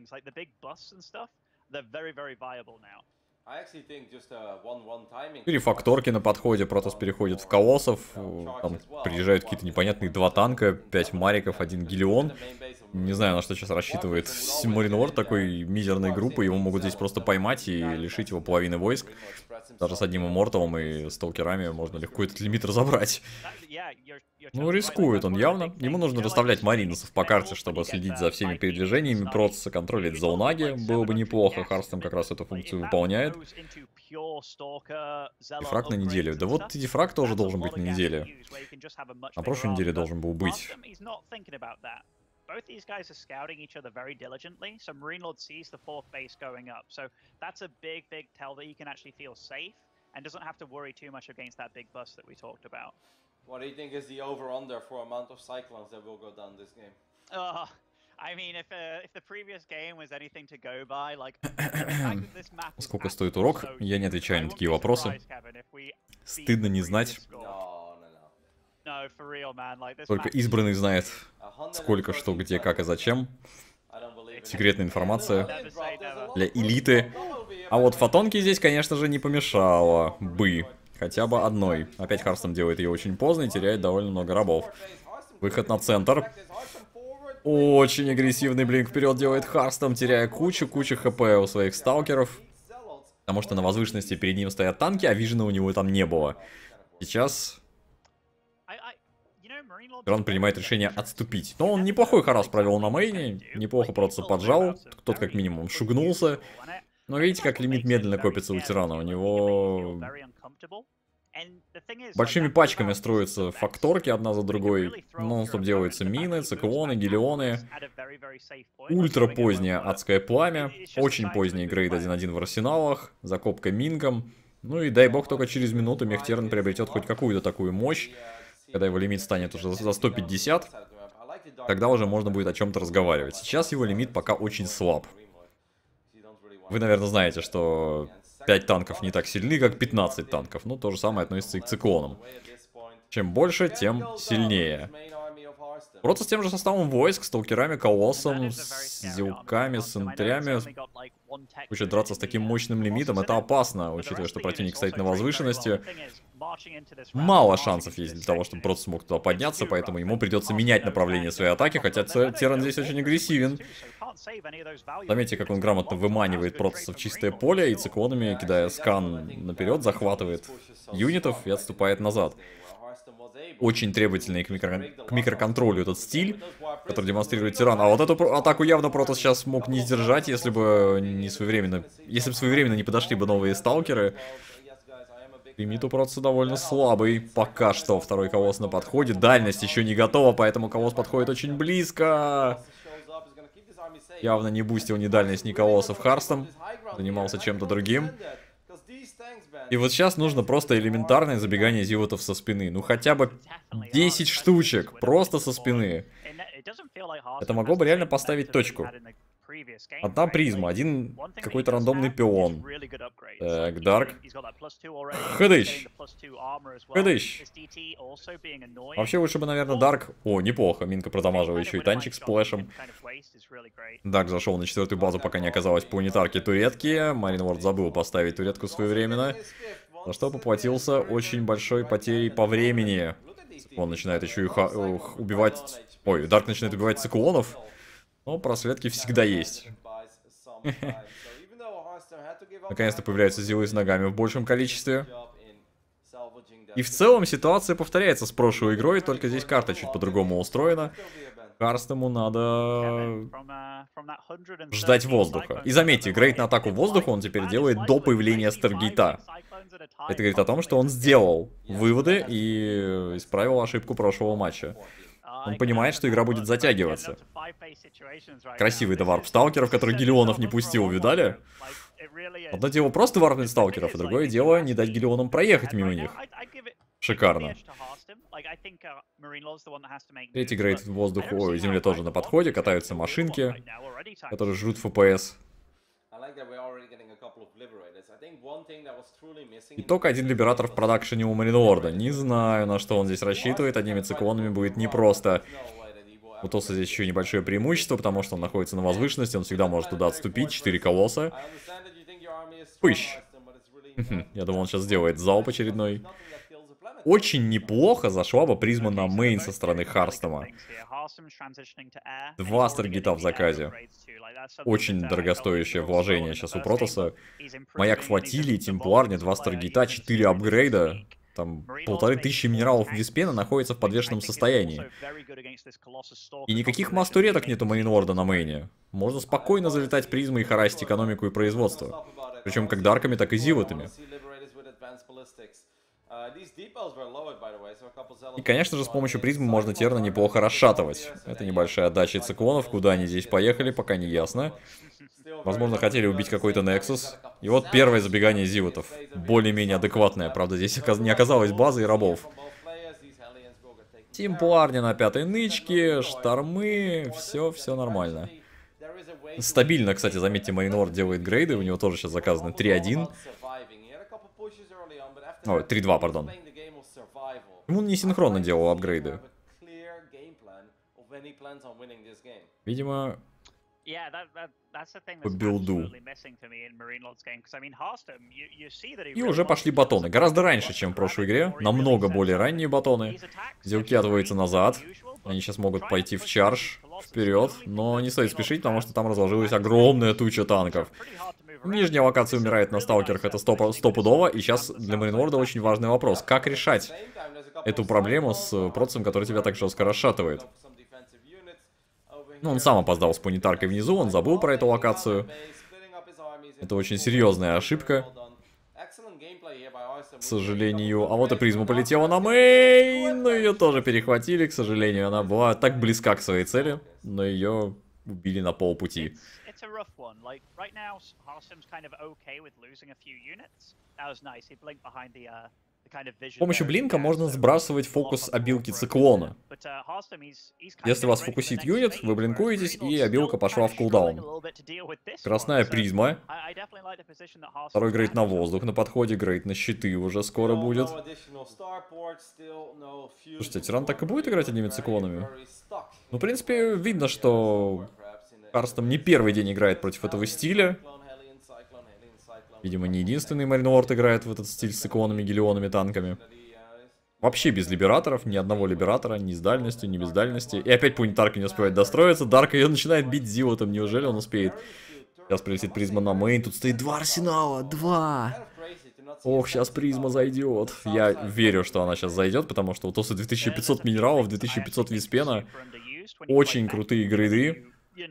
[SPEAKER 1] Перефакторки на подходе, Протос переходит в колоссов, там приезжают какие-то непонятные два танка, пять мариков, один гелион. Не знаю, на что сейчас рассчитывает Маринворд такой мизерной группы, его могут здесь просто поймать и лишить его половины войск. Даже с одним имморталом и сталкерами можно легко этот лимит разобрать. Ну, рискует он явно. Ему нужно расставлять мариносов по карте, чтобы следить за всеми передвижениями Протоса, контролить зоунаги. Было бы неплохо, Харстон как раз эту функцию выполняет. Дефраг на неделю. Да вот и дефраг тоже должен быть на неделе. На прошлой неделе должен был быть.
[SPEAKER 3] Both these guys are scouting each other very diligently, so Marinelord sees the fourth base going up. So that's a big, big tell that he can actually feel safe and doesn't have to worry too much against that big bust that we talked about.
[SPEAKER 2] What do you think is the over-under for amount of cyclones that will go down this game?
[SPEAKER 3] Uh, I mean, if uh, if the previous game was anything to go by, like...
[SPEAKER 1] Сколько стоит урок? Я не отвечаю на такие вопросы. Стыдно не знать. Только избранный знает, сколько, что, где, как и зачем. Секретная информация для элиты. А вот фотонки здесь, конечно же, не помешало бы. Хотя бы одной. Опять Харстом делает ее очень поздно и теряет довольно много рабов. Выход на центр. Очень агрессивный блинк вперед делает Харстом, теряя кучу-кучу хп у своих сталкеров. Потому что на возвышенности перед ним стоят танки, а вижена у него там не было. Сейчас Тиран принимает решение отступить. Но он неплохой харас провел на мейне. Неплохо просто поджал. Тот как минимум шугнулся. Но видите, как лимит медленно копится у Тирана. У него большими пачками строятся факторки одна за другой. Нон-стоп делаются мины, циклоны, гелионы. Ультра позднее адское пламя. Очень поздний грейд один один в арсеналах. Закопка мингом. Ну и дай бог только через минуту Мехтерн приобретет хоть какую-то такую мощь. Когда его лимит станет уже за сто пятьдесят, тогда уже можно будет о чем-то разговаривать. Сейчас его лимит пока очень слаб. Вы, наверное, знаете, что пять танков не так сильны, как пятнадцать танков. Ну, то же самое относится и к циклонам. Чем больше, тем сильнее. Просто с тем же составом войск, сталкерами, колоссом, с зилками, с интрями. Хочет драться с таким мощным лимитом, это опасно, учитывая, что противник стоит на возвышенности. Мало шансов есть для того, чтобы Протос смог туда подняться, поэтому ему придется менять направление своей атаки, хотя Терран здесь очень агрессивен. Заметьте, как он грамотно выманивает Протоса в чистое поле и циклонами, кидая скан наперед, захватывает юнитов и отступает назад. Очень требовательный к, микро... к микроконтролю этот стиль, который демонстрирует Тиран. А вот эту атаку явно Протос сейчас мог не сдержать, если бы не своевременно... Если бы своевременно не подошли бы новые сталкеры. Лимит у Протоса довольно слабый. Пока что второй колосс на подходе. Дальность еще не готова, поэтому колосс подходит очень близко. Явно не бустил ни дальность, ни колоссов Харстом. Занимался чем-то другим. И вот сейчас нужно просто элементарное забегание зилотов со спины. Ну хотя бы десять штучек, просто со спины. Это могло бы реально поставить точку. Одна призма, один какой-то рандомный пион. Так, Дарк. Ходыщ. Ходыщ. Вообще лучше бы, наверное, Дарк... О, неплохо, минка продамажила еще и танчик с плэшем. Дарк зашел на четвертую базу, пока не оказалось планетарки туретки. Маринворд забыл поставить туретку своевременно. За что поплатился очень большой потерей по времени. Он начинает еще и ха... убивать... Ой, Дарк начинает убивать циклонов. Но просветки всегда есть. Наконец-то появляются зилы с ногами в большем количестве. И в целом ситуация повторяется с прошлой игрой, только здесь карта чуть по-другому устроена. Харстому надо ждать воздуха. И заметьте, грейд на атаку воздуха он теперь делает до появления Старгейта. Это говорит о том, что он сделал выводы и исправил ошибку прошлого матча. Он понимает, что игра будет затягиваться. Красивый это варп сталкеров, который Гелионов не пустил, видали? Одно дело просто варпнуть сталкеров, а другое дело не дать Гелионам проехать мимо них. Шикарно. Третий грейд в воздуху, ой, земле тоже на подходе, катаются машинки, которые жрут эф пи эс. И только один либератор в продакшене у Маринворда. Не знаю, на что он здесь рассчитывает. Одними циклонами будет непросто. У Тоса здесь еще небольшое преимущество, потому что он находится на возвышенности. Он всегда может туда отступить. Четыре колосса. Пыщ. Я думал, он сейчас сделает залп очередной. Очень неплохо зашла бы призма на мейн со стороны Харстома. Два Старгейта в заказе. Очень дорогостоящее вложение сейчас у Протоса. Маяк флотилии, Темпларня, два Старгейта, четыре апгрейда. Там полторы тысячи минералов Виспена находится в подвешенном состоянии. И никаких масс-туреток нету Маринворда на мейне. Можно спокойно залетать призмой и харасить экономику и производство. Причем как дарками, так и зилотами. И, конечно же, с помощью призмы можно Терна неплохо расшатывать. Это небольшая отдача циклонов, куда они здесь поехали, пока не ясно. Возможно, хотели убить какой-то Нексус. И вот первое забегание зилотов. Более-менее адекватное, правда, здесь не оказалось базы и рабов. Темпларня на пятой нычке, штормы, все, все нормально. Стабильно, кстати, заметьте, Маринворд делает грейды, у него тоже сейчас заказаны три один. Ой, три два, пардон. Ему не синхронно делал апгрейды. Видимо, по билду. И уже пошли батоны. Гораздо раньше, чем в прошлой игре. Намного более ранние батоны. Зелки отводятся назад. Они сейчас могут пойти в чардж вперед. Но не стоит спешить, потому что там разложилась огромная туча танков. Нижняя локация умирает на сталкерах, это стоп стопудово. И сейчас для Маринворда очень важный вопрос. Как решать эту проблему с процессом, который тебя так жестко расшатывает? Ну, он сам опоздал с планетаркой внизу, он забыл про эту локацию. Это очень серьезная ошибка. К сожалению. А вот и призма полетела на мейн. Но ее тоже перехватили, к сожалению. Она была так близка к своей цели, но ее убили на полпути. С помощью блинка можно сбрасывать фокус обилки циклона. Если вас фокусит юнит, вы блинкуетесь, и обилка пошла в кулдаун. Красная призма. Второй грейд на воздух на подходе, грейд на щиты уже скоро будет. Слушайте, Тиран так и будет играть одними циклонами? Ну, в принципе, видно, что Карстом не первый день играет против этого стиля. Видимо, не единственный Маринворд играет в этот стиль с циклонами, гелионами, танками. Вообще без либераторов, ни одного либератора, ни с дальностью, ни без дальности. И опять планетарка не успевает достроиться. Дарк ее начинает бить зилотом, неужели он успеет? Сейчас прилетит призма на мейн, тут стоит два арсенала, два! Ох, сейчас призма зайдет. Я верю, что она сейчас зайдет, потому что у Тоса две тысячи пятьсот минералов, две тысячи пятьсот виспена. Очень крутые грейды.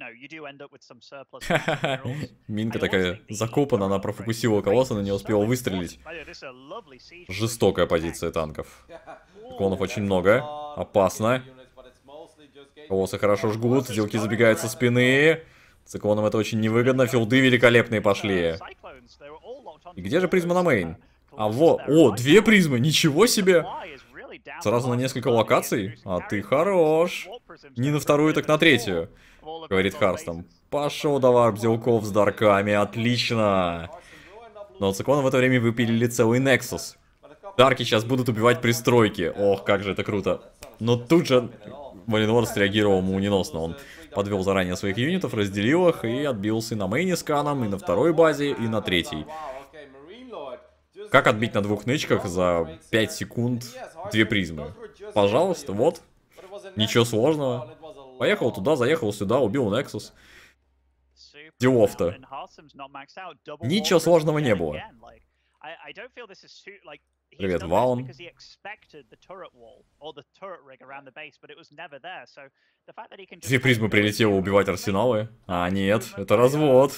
[SPEAKER 1] Минка такая закопана, она профокусировала колосса, но не успела выстрелить. Жестокая позиция танков. Циклонов очень много. Опасно. Колоссы хорошо жгут, зелки забегают со спины. Циклонам это очень невыгодно, филды великолепные пошли. И где же призма на мейн? А вот, о, две призмы, ничего себе! Сразу на несколько локаций? А ты хорош. Не на вторую, так на третью. Говорит Харстом. Пошел до варп зелков с дарками, отлично. Но циклоны в это время выпилили целый Нексус. Дарки сейчас будут убивать пристройки. Ох, как же это круто. Но тут же Маринворд среагировал молниеносно. Он подвел заранее своих юнитов, разделил их и отбился и на мейне с Каном, и на второй базе, и на третьей. Как отбить на двух нычках за пять секунд две призмы? Пожалуйста, вот. Ничего сложного. Поехал туда, заехал сюда, убил Нексус. Делов-то. Ничего сложного не было. Привет, Ваун. Две призмы прилетело убивать арсеналы. А нет, это развод.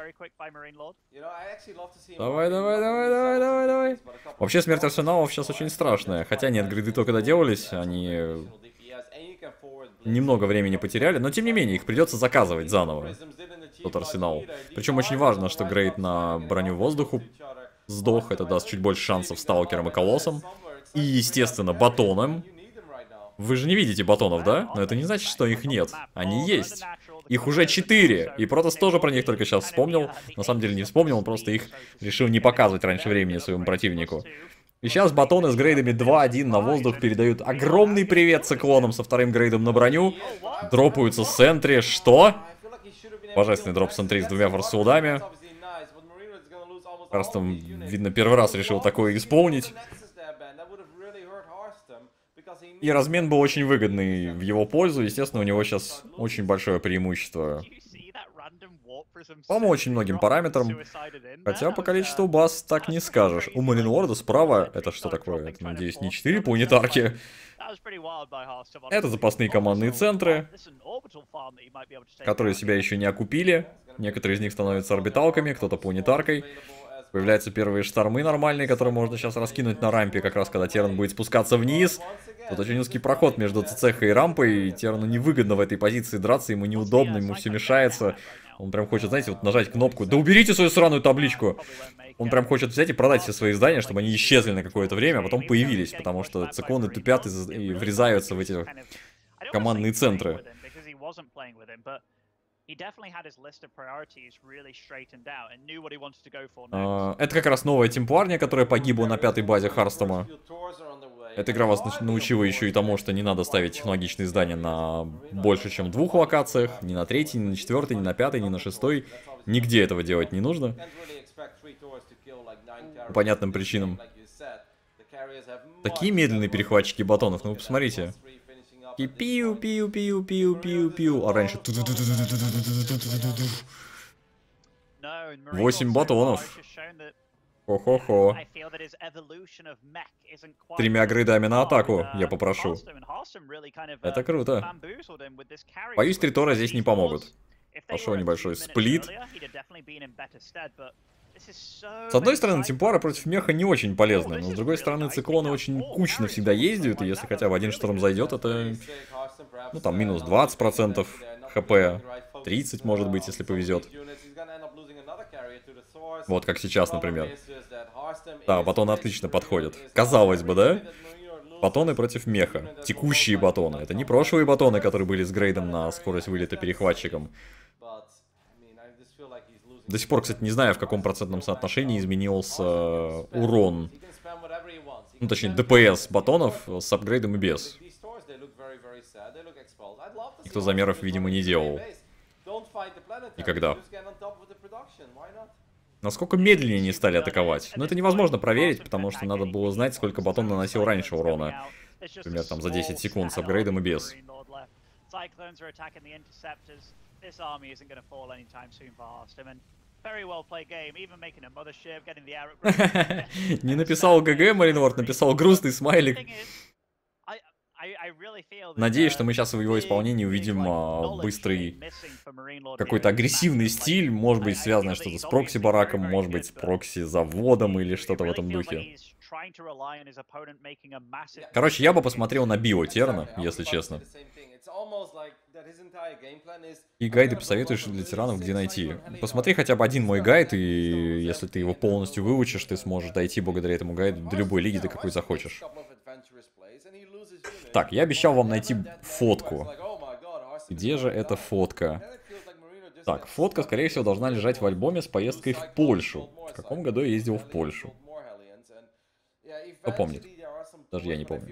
[SPEAKER 1] Давай, давай, давай, давай, давай, давай. Вообще смерть арсеналов сейчас очень страшная. Хотя нет, гриды только доделались, они немного времени потеряли, но тем не менее их придется заказывать заново. Тот арсенал. Причем очень важно, что грейд на броню воздуху сдох, это даст чуть больше шансов сталкерам и колоссам. И, естественно, батонам. Вы же не видите батонов, да? Но это не значит, что их нет. Они есть. Их уже четыре. И Протос тоже про них только сейчас вспомнил. На самом деле не вспомнил, он просто их решил не показывать раньше времени своему противнику. И сейчас батоны с грейдами два один на воздух передают огромный привет циклонам со вторым грейдом на броню. Дропаются с центре. Что? Божественный дроп центри с двумя форсулдами. Карстом, видно, первый раз решил такое исполнить. И размен был очень выгодный в его пользу. Естественно, у него сейчас очень большое преимущество. По очень многим параметрам. Хотя по количеству баз так не скажешь. У Маринворда справа, это что такое? Это, надеюсь, не четыре планетарки. Это запасные командные центры, которые себя еще не окупили. Некоторые из них становятся орбиталками, кто-то планетаркой. Появляются первые штормы нормальные, которые можно сейчас раскинуть на рампе, как раз когда Терн будет спускаться вниз. Тут очень узкий проход между ЦЦХ и рампой, и Терну невыгодно в этой позиции драться, ему неудобно, ему все мешается. Он прям хочет, знаете, вот нажать кнопку «Да уберите свою сраную табличку!» Он прям хочет взять и продать все свои здания, чтобы они исчезли на какое-то время, а потом появились, потому что циклоны тупят и, и врезаются в эти командные центры. А, это как раз новая темпларня, которая погибла на пятой базе Харстома. Эта игра вас научила еще и тому, что не надо ставить технологичные здания на больше, чем двух локациях. Ни на третьей, ни на четвертой, ни на пятой, ни на шестой. Нигде этого делать не нужно. По понятным причинам. Такие медленные перехватчики батонов, ну вы посмотрите. И пиу, пиу, пиу, пиу, пиу, пиу. А раньше... Восемь батонов. Хо-хо-хо. Тремя грейдами на атаку, я попрошу. Это круто. Боюсь, три Тора здесь не помогут. Пошел небольшой сплит. С одной стороны, темплары против меха не очень полезны, но с другой стороны, циклоны очень кучно всегда ездят, и если хотя бы один шторм зайдет, это, ну там, минус двадцать процентов хп, тридцать может быть, если повезет. Вот как сейчас, например. Да, батоны отлично подходят. Казалось бы, да? Батоны против меха. Текущие батоны. Это не прошлые батоны, которые были с грейдом на скорость вылета перехватчиком. До сих пор, кстати, не знаю, в каком процентном соотношении изменился урон. Ну, точнее, ДПС батонов с апгрейдом и без. Никто замеров, видимо, не делал. Никогда. Насколько медленнее они стали атаковать? Но это невозможно проверить, потому что надо было знать, сколько батон наносил раньше урона. Например, там за десять секунд с апгрейдом и без. Не написал ГГ, Маринворд, написал грустный смайлик. Надеюсь, что мы сейчас в его исполнении увидим а, быстрый, какой-то агрессивный стиль, может быть, связанное что-то с прокси-бараком, может быть, с прокси-заводом или что-то в этом духе. Короче, я бы посмотрел на био Терна, если честно. И гайды посоветуешь для тиранов, где найти. Посмотри хотя бы один мой гайд, и если ты его полностью выучишь, ты сможешь дойти благодаря этому гайду до любой лиги, до какой захочешь. Так, я обещал вам найти фотку. Где же эта фотка? Так, фотка, скорее всего, должна лежать в альбоме с поездкой в Польшу. В каком году я ездил в Польшу? Кто помнит? Даже я не помню.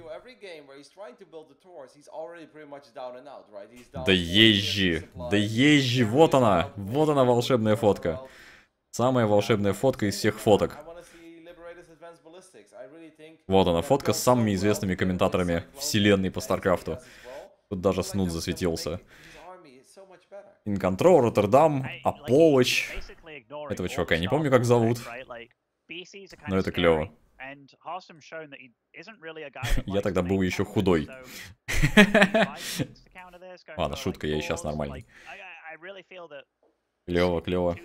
[SPEAKER 1] Да езжи! Да езжи! Вот она! Вот она, волшебная фотка. Самая волшебная фотка из всех фоток. Вот она, фотка с самыми известными комментаторами вселенной по Старкрафту. Тут даже Снуд засветился. Инконтрол, Роттердам, Аполлоч. Этого чувака я не помню, как зовут. Но это клево. Я тогда был еще худой. Ладно, шутка, я и сейчас нормальный. Клево, клево.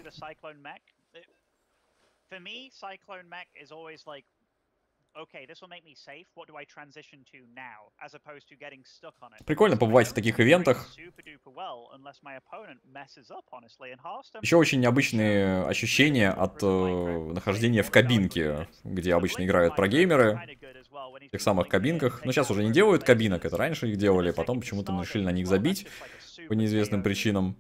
[SPEAKER 1] Прикольно побывать в таких ивентах. Еще очень необычные ощущения от э, нахождения в кабинке, где обычно играют прогеймеры. В тех самых кабинках. Но сейчас уже не делают кабинок, это раньше их делали, потом почему-то мы решили на них забить по неизвестным причинам.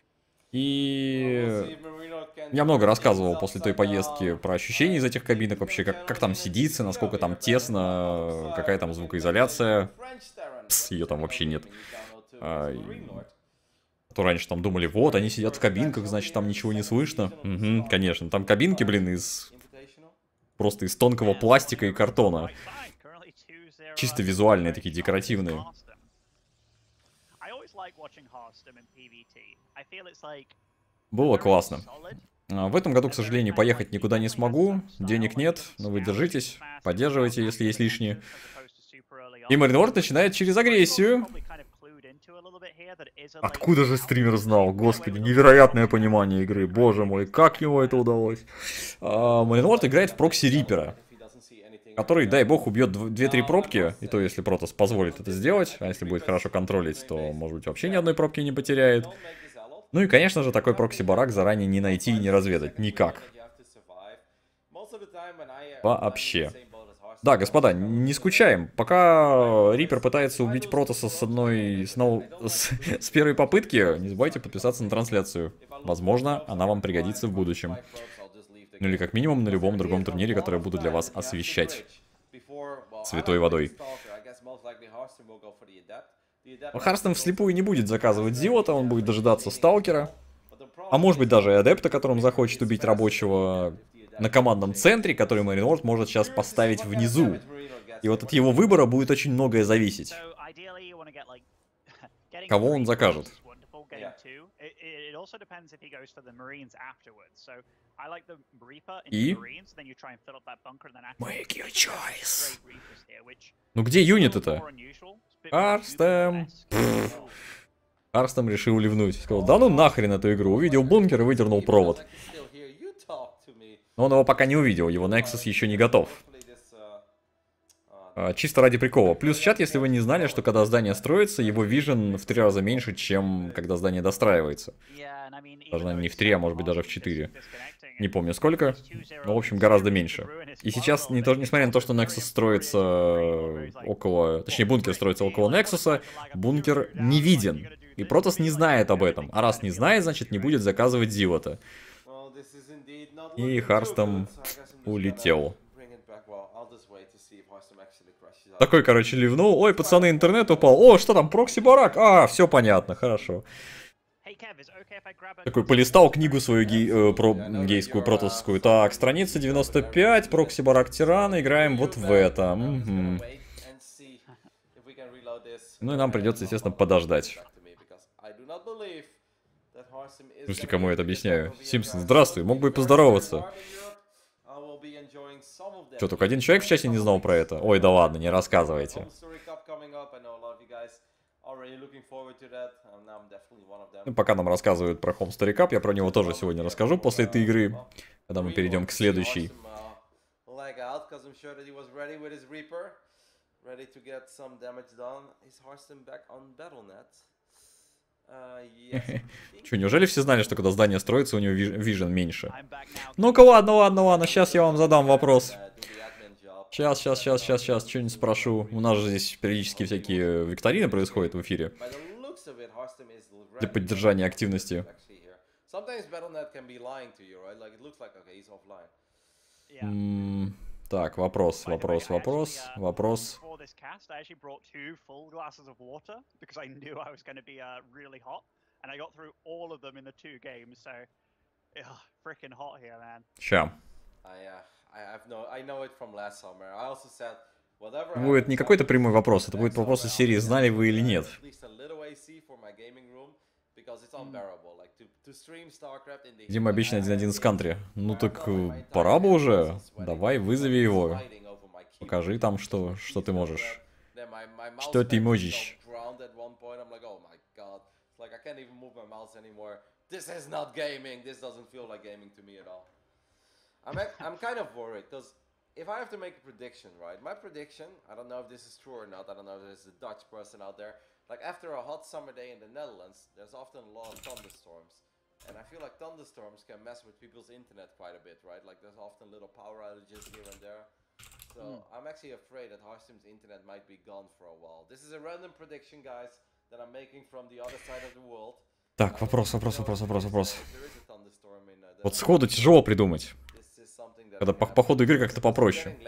[SPEAKER 1] И я много рассказывал после той поездки про ощущения из этих кабинок, вообще, как, как там сидится, насколько там тесно, какая там звукоизоляция. Пс, ее там вообще нет. А, и... То раньше там думали, вот, они сидят в кабинках, значит, там ничего не слышно. Угу, конечно, там кабинки, блин, из... Просто из тонкого пластика и картона. Чисто визуальные, такие декоративные. Было классно. В этом году, к сожалению, поехать никуда не смогу. Денег нет, но вы держитесь, поддерживайте, если есть лишние. И Маринворд начинает через агрессию. Откуда же стример знал? Господи, невероятное понимание игры. Боже мой, как ему это удалось. А, Маринворд играет в прокси Рипера, который, дай бог, убьет две-три пробки, и то, если Протосс позволит это сделать, а если будет хорошо контролить, то, может быть, вообще ни одной пробки не потеряет. Ну и, конечно же, такой прокси-барак заранее не найти и не разведать. Никак. Вообще. Да, господа, не скучаем. Пока Риппер пытается убить Протоса с одной... С, нов... с... с первой попытки, не забывайте подписаться на трансляцию. Возможно, она вам пригодится в будущем. Ну или как минимум на любом другом турнире, который я буду для вас освещать святой водой. Харстон вслепую не будет заказывать Зиота, он будет дожидаться Сталкера. А может быть даже и Адепта, которым захочет убить рабочего на командном центре, который Маринорд может сейчас поставить внизу. И вот от его выбора будет очень многое зависеть. Кого он закажет? И? Make your choice. Ну где юнит-то? Арстем. Арстем решил ливнуть. Сказал, да ну нахрен эту игру. Увидел бункер и выдернул провод. Но он его пока не увидел, его Nexus еще не готов. А, чисто ради прикола. Плюс чат, если вы не знали, что когда здание строится, его вижен в три раза меньше, чем когда здание достраивается. Даже, наверное, не в три, а может быть даже в четыре. Не помню сколько, но в общем гораздо меньше. И сейчас, не то, несмотря на то, что Nexus строится около... Точнее, бункер строится около Nexus, бункер не виден. И Протос не знает об этом. А раз не знает, значит не будет заказывать Зиота. И Харстом улетел. Такой, короче, ливнул. Ой, пацаны, интернет упал. О, что там, прокси-барак? А, все понятно, хорошо. Такой полистал книгу свою гей, э, про, гейскую, протосскую. Так, страница девяносто пять, прокси-барак тирана. Играем вот в это. Угу. Ну и нам придется, естественно, подождать. Если кому я это объясняю. Симпсон, здравствуй, мог бы и поздороваться. Что, только один человек в чате не знал про это? Ой, да ладно, не рассказывайте. Ну, пока нам рассказывают про Home Story Cup, я про него тоже сегодня расскажу после этой игры, когда мы перейдем к следующей. Че, неужели все знали, что когда здание строится, у него вижен меньше? Ну-ка, ладно, ладно, ладно, сейчас я вам задам вопрос. Сейчас, сейчас, сейчас, сейчас, сейчас, что-нибудь спрошу. У нас же здесь периодически всякие викторины происходят в эфире. Для поддержания активности. М-м, так, вопрос, вопрос, вопрос, вопрос. Ща. Будет не какой-то прямой вопрос, это будет вопрос из серии «Знали вы или нет?». Дима обычно один-один с кантри. Ну так пора бы уже. Давай, вызови его. Покажи там, что, что ты можешь. Что ты можешь.
[SPEAKER 2] I'm, I'm kind of worried, because if I have to make a prediction, right? My prediction, I don't know if this is true or not, I don't know if there's a Dutch person out there. Like, after a hot summer day in the Netherlands, there's often a lot of thunderstorms. And I feel like thunderstorms can mess with people's internet quite a bit, right? Like, there's often little power outages here and there. So, mm. I'm actually afraid that Hearthstone's internet might be gone for a while. This is a random prediction, guys, that I'm making from the other side of the world.
[SPEAKER 1] Так, вопрос, вопрос, вопрос, вопрос, вопрос. Вот сходу тяжело придумать. Когда по, по ходу игры как-то попроще.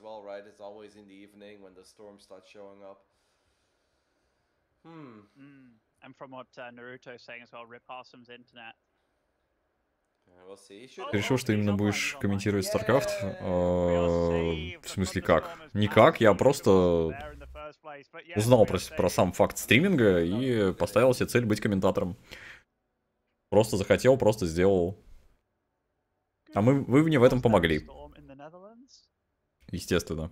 [SPEAKER 1] Ты решил, что именно будешь комментировать StarCraft? В смысле как? Никак, я просто узнал про, про сам факт стриминга и поставил себе цель быть комментатором. Просто захотел, просто сделал. А мы, вы мне в этом помогли. Естественно.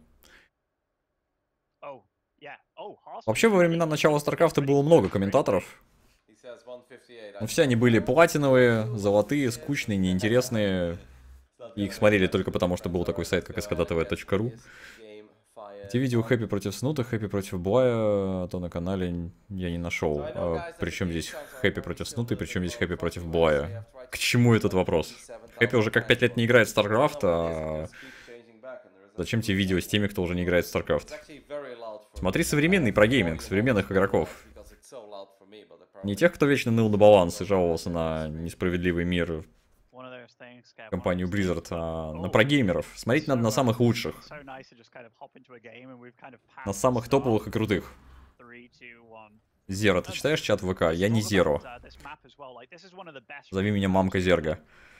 [SPEAKER 1] Вообще, во времена начала StarCraft было много комментаторов. Но все они были платиновые, золотые, скучные, неинтересные. И их смотрели только потому, что был такой сайт, как эс ка ди ти ви точка ру. Эти видео Хэппи против Снута, Хэппи против Блая, то на канале я не нашел. А, причем здесь Хэппи против Снута и причем здесь Хэппи против Блая? К чему этот вопрос? Хэппи уже как пять лет не играет в StarCraft, а Зачем тебе видео с теми, кто уже не играет в StarCraft? Смотри современный прогейминг, современных игроков. Не тех, кто вечно ныл на баланс и жаловался на несправедливый мир, компанию Blizzard, а на прогеймеров. Смотреть надо на самых лучших. На самых топовых и крутых. Зеро, ты читаешь чат в ВК? Я не Зеро. Зови меня мамка Зерга.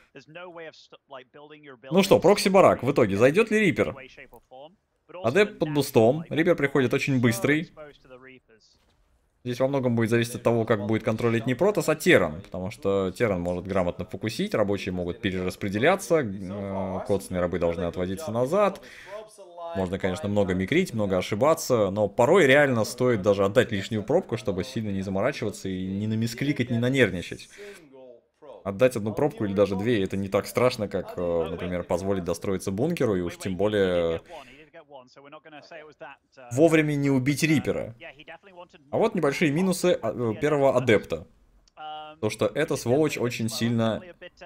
[SPEAKER 1] Ну что, прокси-барак. В итоге, зайдет ли Риппер? Адепт под бустом. Риппер приходит очень быстрый. Здесь во многом будет зависеть от того, как будет контролить не Протос, а Терран. Потому что Терран может грамотно фокусить, рабочие могут перераспределяться, э, кодсные рабы должны отводиться назад. Можно, конечно, много микрить, много ошибаться, но порой реально стоит даже отдать лишнюю пробку, чтобы сильно не заморачиваться и не намискликать, не нанервничать. Отдать одну пробку или даже две, это не так страшно, как, например, позволить достроиться бункеру, и уж тем более вовремя не убить Риппера. А вот небольшие минусы первого адепта. То, что эта сволочь очень сильно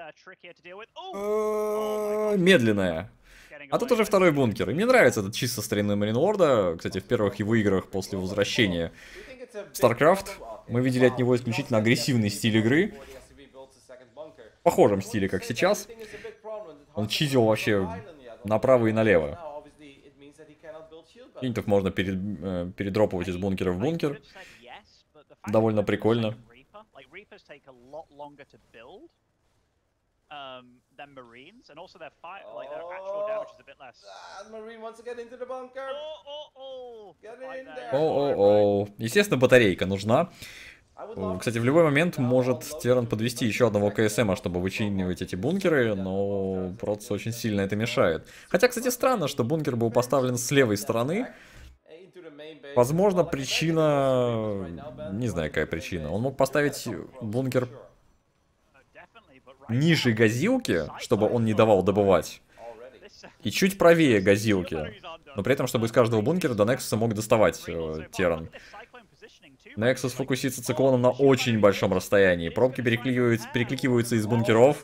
[SPEAKER 1] медленная. А тут уже второй бункер. И мне нравится этот чисто старинный Маринлорда. Кстати, в первых его играх после возвращения в StarCraft мы видели от него исключительно агрессивный стиль игры. В похожем стиле, как сейчас. Он чизил вообще направо и налево. Юнитов можно перед, э, передропывать из бункера в бункер. Довольно прикольно. О-о-о. Естественно, батарейка нужна. Кстати, в любой момент может Терран подвести еще одного КСМа, чтобы вычинивать эти бункеры, но Протс очень сильно это мешает. Хотя, кстати, странно, что бункер был поставлен с левой стороны. Возможно, причина... Не знаю, какая причина. Он мог поставить бункер ниже газилки, чтобы он не давал добывать. И чуть правее газилки. Но при этом, чтобы из каждого бункера до Нексуса мог доставать э, Терран. Нексус фокусится циклоном на очень большом расстоянии. Пробки перекликиваются, перекликиваются из бункеров.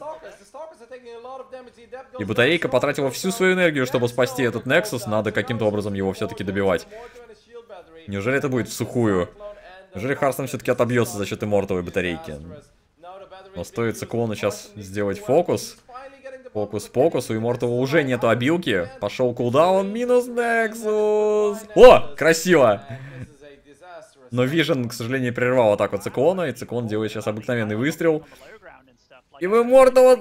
[SPEAKER 1] И батарейка потратила всю свою энергию, чтобы спасти этот Нексус. Надо каким-то образом его все-таки добивать. Неужели это будет в сухую? Неужели Харстон все-таки отобьется за счет иммортовой батарейки? Но стоит циклону сейчас сделать фокус. Фокус-фокус. У иммортова уже нету обилки. Пошел кулдаун. Минус Нексус. О, красиво! Но Вижен, к сожалению, прервал атаку циклона. И циклон делает сейчас обыкновенный выстрел. И в иммортова...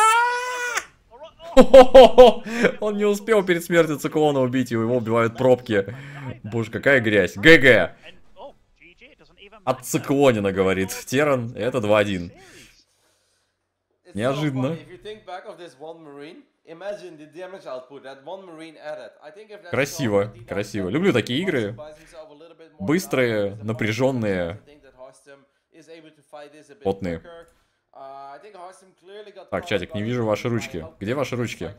[SPEAKER 1] Он не успел перед смертью циклона убить его. Его убивают пробки. Боже, какая грязь. ГГ. От циклонина, говорит Терран. Это два один. Неожиданно. Красиво, красиво. Люблю такие игры. Быстрые, напряженные, плотные. Так, чатик, не вижу ваши ручки. Где ваши ручки?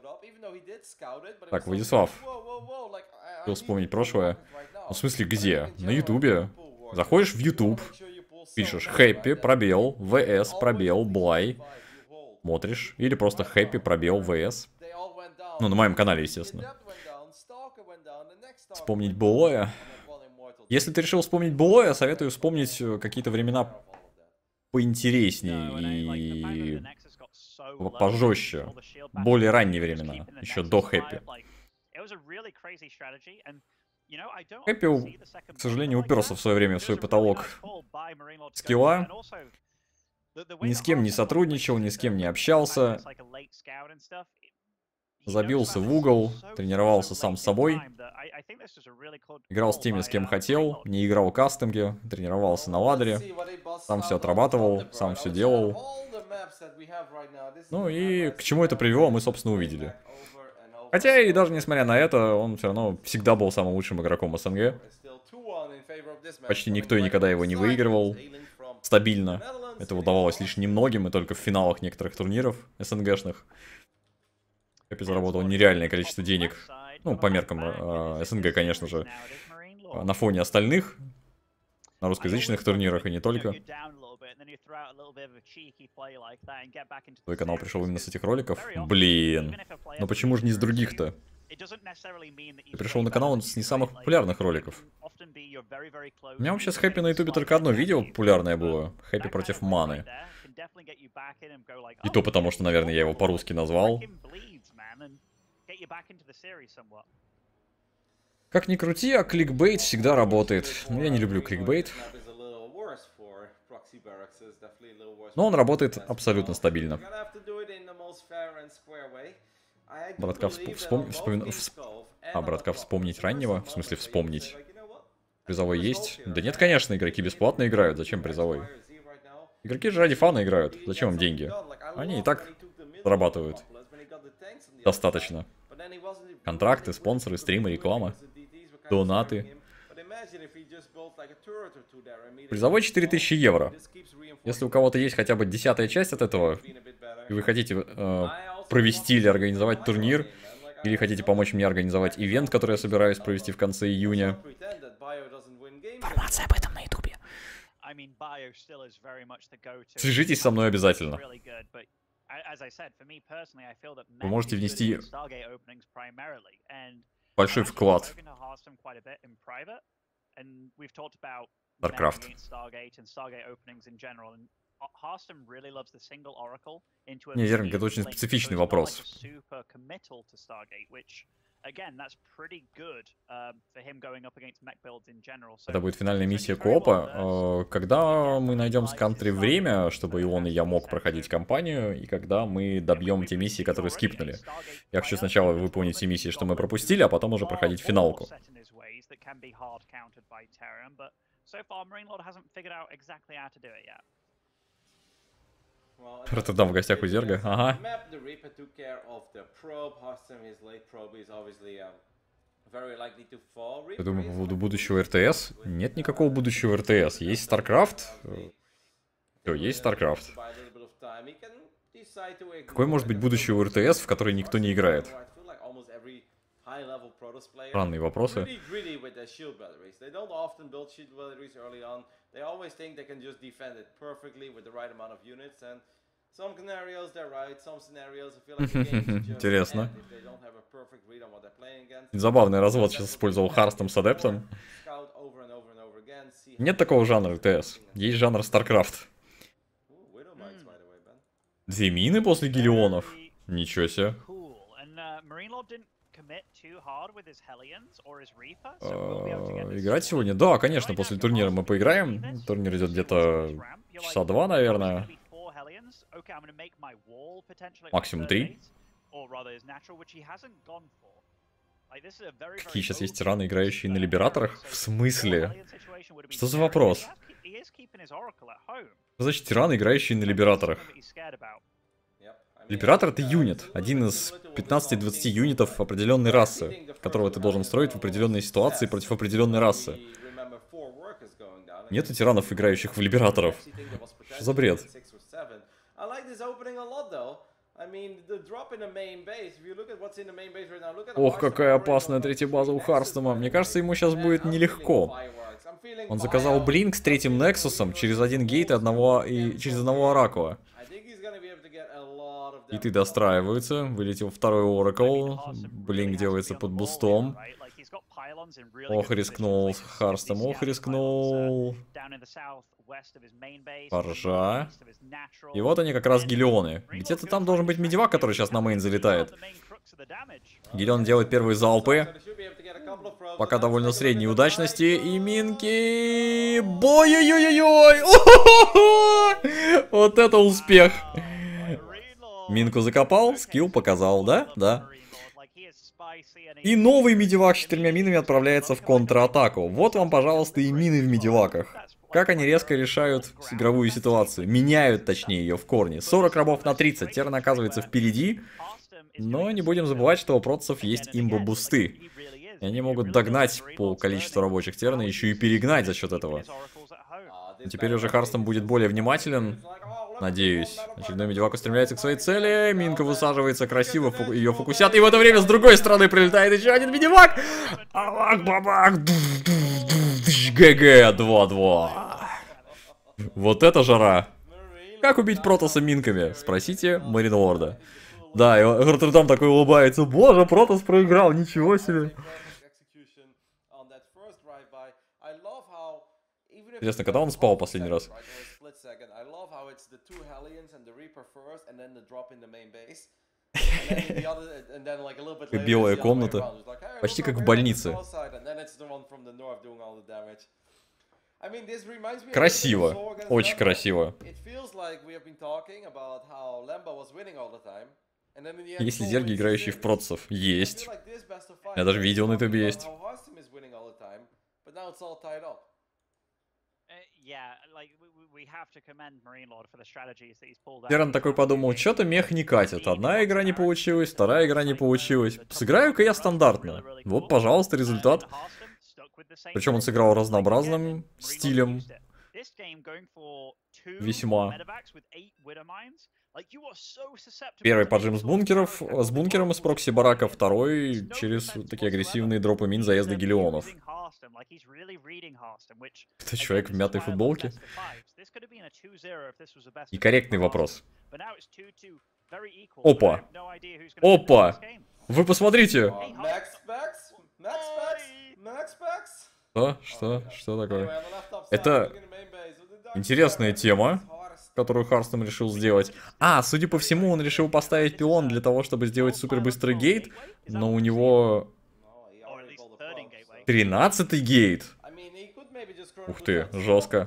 [SPEAKER 1] Так, Владислав. Хотел вспомнить прошлое. Ну, в смысле, где? На Ютубе. Заходишь в YouTube, пишешь Happy, пробел, ВС, пробел, Блай. Смотришь. Или просто Happy, пробел, ВС. Ну, на моем канале, естественно. Вспомнить былое. Если ты решил вспомнить былое, советую вспомнить какие-то времена поинтереснее и пожестче. Более ранние времена. Еще до Happy. Happy, к сожалению, уперся в свое время в свой потолок скилла. Ни с кем не сотрудничал, ни с кем не общался. Забился в угол, тренировался сам с собой. Играл с теми, с кем хотел, не играл в кастинге, тренировался на ладере. Сам все отрабатывал, сам все делал. Ну и к чему это привело, мы, собственно, увидели. Хотя и даже несмотря на это, он все равно всегда был самым лучшим игроком СНГ. Почти никто и никогда его не выигрывал стабильно. Это удавалось лишь немногим, и только в финалах некоторых турниров СНГшных. Хэппи заработал нереальное количество денег. Ну, по меркам э, СНГ, конечно же. На фоне остальных. На русскоязычных турнирах и не только. Твой канал пришел именно с этих роликов? Блин. Ну почему же не с других-то? Ты пришел на канал с не самых популярных роликов. У меня вообще с Хэппи на ютубе только одно видео популярное было. Хэппи против Маны. И то потому, что, наверное, я его по-русски назвал. Как ни крути, а кликбейт всегда работает. Но я не люблю кликбейт. Но он работает абсолютно стабильно. Братка, всп вспом... вспомин... всп... А, братка, вспомнить раннего? В смысле, вспомнить. Призовой есть? Да нет, конечно, игроки бесплатно играют. Зачем призовой? Игроки же ради фана играют. Зачем им деньги? Они и так зарабатывают. Достаточно. Контракты, спонсоры, стримы, реклама. Донаты. Призовой четыре тысячи евро. Если у кого-то есть хотя бы десятая часть от этого, и вы хотите э, провести или организовать турнир, или хотите помочь мне организовать ивент, который я собираюсь провести в конце июня. Информация об этом на ютубе. Свяжитесь со мной обязательно. Вы можете внести большой вклад. StarCraft. Не, Зернг, это очень специфичный вопрос. Это будет финальная миссия коопа, когда мы найдем с Кантри время, чтобы и он, и я мог проходить кампанию, и когда мы добьем те миссии, которые скипнули. Я хочу сначала выполнить все миссии, что мы пропустили, а потом уже проходить финалку. Роттердам в гостях у Зерга. Ага. Я думаю, по поводу будущего эр тэ эс. Нет никакого будущего эр тэ эс. Есть StarCraft. Все, есть StarCraft. Какой может быть будущее у эр тэ эс, в который никто не играет? Странные вопросы. Интересно. Забавный развод сейчас использовал Харстом с Адептом. Нет такого жанра эр тэ эс. Есть жанр StarCraft. Две мины после гелионов? Ничего себе. Играть сегодня? Да, конечно, после турнира мы поиграем. Турнир идет где-то часа два, наверное. Максимум три. Какие сейчас есть тираны, играющие на либераторах? В смысле? Что за вопрос? Что значит тираны, играющие на либераторах? Либератор — это юнит, один из пятнадцати-двадцати юнитов определенной расы, которого ты должен строить в определенной ситуации против определенной расы. Нету тиранов, играющих в либераторов. Что за бред? Ох, какая опасная третья база у Харстома. Мне кажется, ему сейчас будет нелегко. Он заказал Блинк с третьим Нексусом через один гейт и, одного, и через одного Оракула. И ты достраиваются, вылетел второй Оракл, Блинк делается под бустом. Ох, рискнул с Харстом, ох, рискнул. Поржа. И вот они как раз гелионы. Где-то там должен быть медивак, который сейчас на мейн залетает. Гелион делает первые залпы. Пока довольно средней удачности. И минки... Бой-ой-ой-ой! Вот это успех! Минку закопал, скилл показал, да? Да. И новый медивак с четырьмя минами отправляется в контратаку. Вот вам, пожалуйста, и мины в медиваках. Как они резко решают игровую ситуацию. Меняют, точнее, ее в корне. сорок рабов на тридцать. Терн оказывается впереди. Но не будем забывать, что у протцев есть имбо-бусты. И они могут догнать по количеству рабочих Терна, еще и перегнать за счет этого. И теперь уже Харстом будет более внимателен. Надеюсь. Очередной медивак устремляется к своей цели. Минка высаживается красиво, фу ее фокусят. И в это время с другой стороны прилетает еще один медивак. Авак-бабак. ГГ два-два. Вот это жара. Как убить Протоса минками? Спросите Маринлорда. Да, и Роттердам такой улыбается. Боже, Протос проиграл, ничего себе. Интересно, когда он спал последний раз? Белая комната. Почти как в больнице. Красиво. Очень красиво. Есть ли зерги, играющие в протосов? Есть. У меня даже видео на ютубе есть. Терран такой подумал, что-то мех не катит. Одна игра не получилась, вторая игра не получилась. Сыграю-ка я стандартно. Вот, пожалуйста, результат. Причем он сыграл разнообразным стилем. Весьма. Первый поджим с бункеров, с бункером из прокси барака, второй через такие агрессивные дропы мин, заезды гелионов. Это человек в мятой футболке? Некорректный вопрос. Опа! Опа! Вы посмотрите! Что? Что? Что такое? Это интересная тема, которую Харстом решил сделать. А, судя по всему, он решил поставить пилон для того, чтобы сделать супербыстрый гейт, но у него тринадцатый гейт. Ух ты, жестко.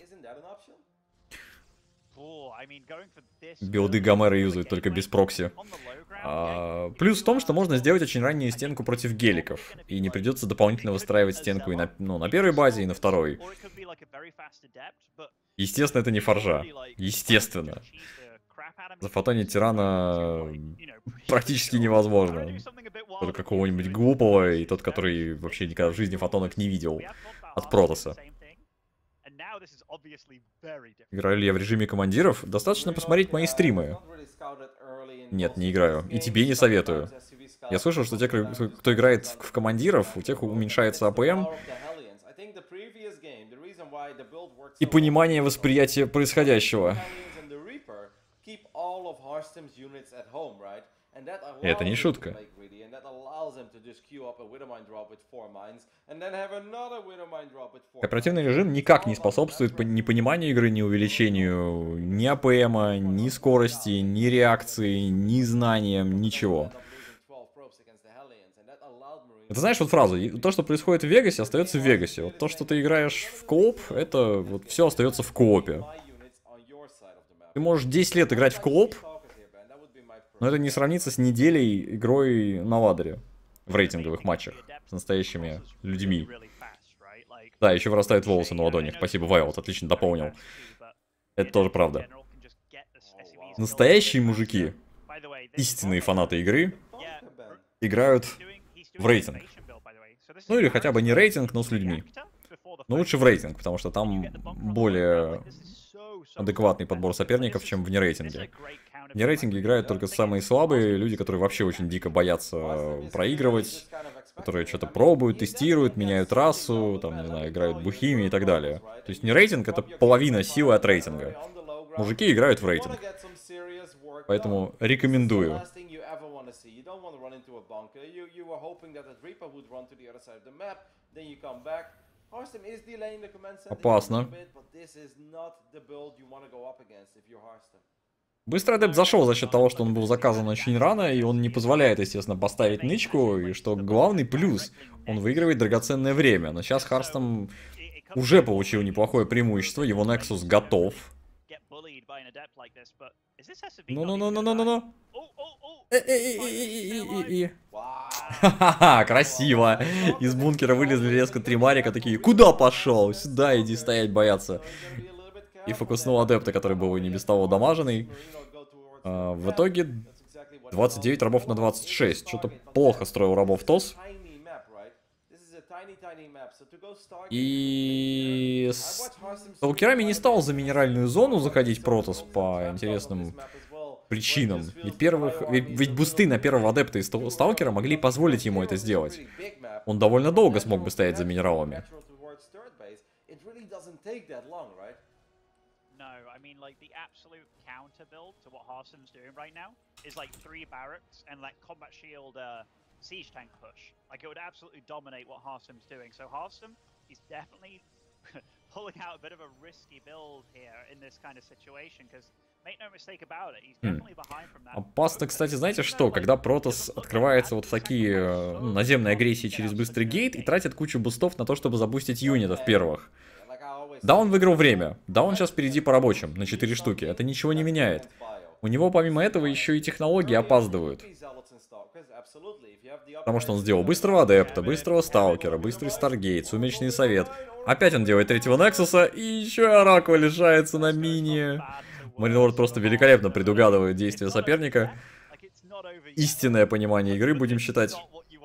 [SPEAKER 1] Билды Гомера юзают только без прокси. А, плюс в том, что можно сделать очень раннюю стенку против геликов. И не придется дополнительно выстраивать стенку и на, ну, на первой базе, и на второй. Естественно, это не форжа. Естественно. Зафотонить тирана практически невозможно. Только какого-нибудь глупого, и тот, который вообще никогда в жизни фотонок не видел от Протоса. Играю ли я в режиме командиров? Достаточно посмотреть мои стримы. Нет, не играю. И тебе не советую. Я слышал, что те, кто играет в командиров, у тех уменьшается АПМ. И понимание восприятия происходящего. Это не шутка. Кооперативный режим никак не способствует ни пониманию игры, ни увеличению ни АПМа, ни скорости, ни реакции, ни знаниям, ничего. Ты знаешь вот фразу, то, что происходит в Вегасе, остается в Вегасе. Вот то, что ты играешь в кооп, это вот все остается в коопе. Ты можешь десять лет играть в кооп, но это не сравнится с неделей игрой на ладере в рейтинговых матчах с настоящими людьми. Да, еще вырастают волосы на ладонях. Спасибо, Вайлд, отлично дополнил. Это тоже правда. Настоящие мужики, истинные фанаты игры, играют в рейтинг. Ну или хотя бы не рейтинг, но с людьми. Но лучше в рейтинг, потому что там более адекватный подбор соперников, чем в нерейтинге. В нерейтинге играют только самые слабые, люди, которые вообще очень дико боятся проигрывать, которые что-то пробуют, тестируют, меняют расу, там, не знаю, играют бухими и так далее. То есть нерейтинг — это половина силы от рейтинга. Мужики играют в рейтинг. Поэтому рекомендую. Опасно. Быстрый адепт зашел за счет того, что он был заказан очень рано, и он не позволяет, естественно, поставить нычку, и что главный плюс, он выигрывает драгоценное время. Но сейчас Харстом уже получил неплохое преимущество, его Nexus готов. Ну-ну-ну-ну-ну-ну. Ха-ха-ха, красиво. Из бункера вылезли резко три марика, такие, куда пошел? Сюда иди стоять, бояться. И фокуснул адепта, который был и не без того дамаженный. А, в итоге двадцать девять рабов на двадцать шесть. Что-то плохо строил рабов ТОС. И с Сталкерами не стал за минеральную зону заходить Протос по интересным причинам. Ведь, первых, ведь, ведь бусты на первого адепта из Сталкера могли позволить ему это сделать. Он довольно долго смог бы стоять за минералами.
[SPEAKER 3] I mean, like the absolute counter build to what Harsum's doing right now is like three barracks and like combat shield uh, siege tank push. Like it would absolutely dominate what Harsum's doing. So Harsum, he's definitely pulling out a bit of a risky build here in this kind of situation because.
[SPEAKER 1] Опасно, кстати, знаете что? Когда Протосс открывается вот в такие ну, наземные агрессии через быстрый гейт и тратит кучу бустов на то, чтобы запустить юнитов первых. Да, он выиграл время. Да, он сейчас впереди по рабочим на четыре штуки. Это ничего не меняет. У него помимо этого еще и технологии опаздывают. Потому что он сделал быстрого адепта, быстрого сталкера, быстрый старгейт, сумеречный совет. Опять он делает третьего Нексуса и еще и Оракула лишается на мини. Маринлорд просто великолепно предугадывает действия соперника. Истинное понимание игры, будем считать.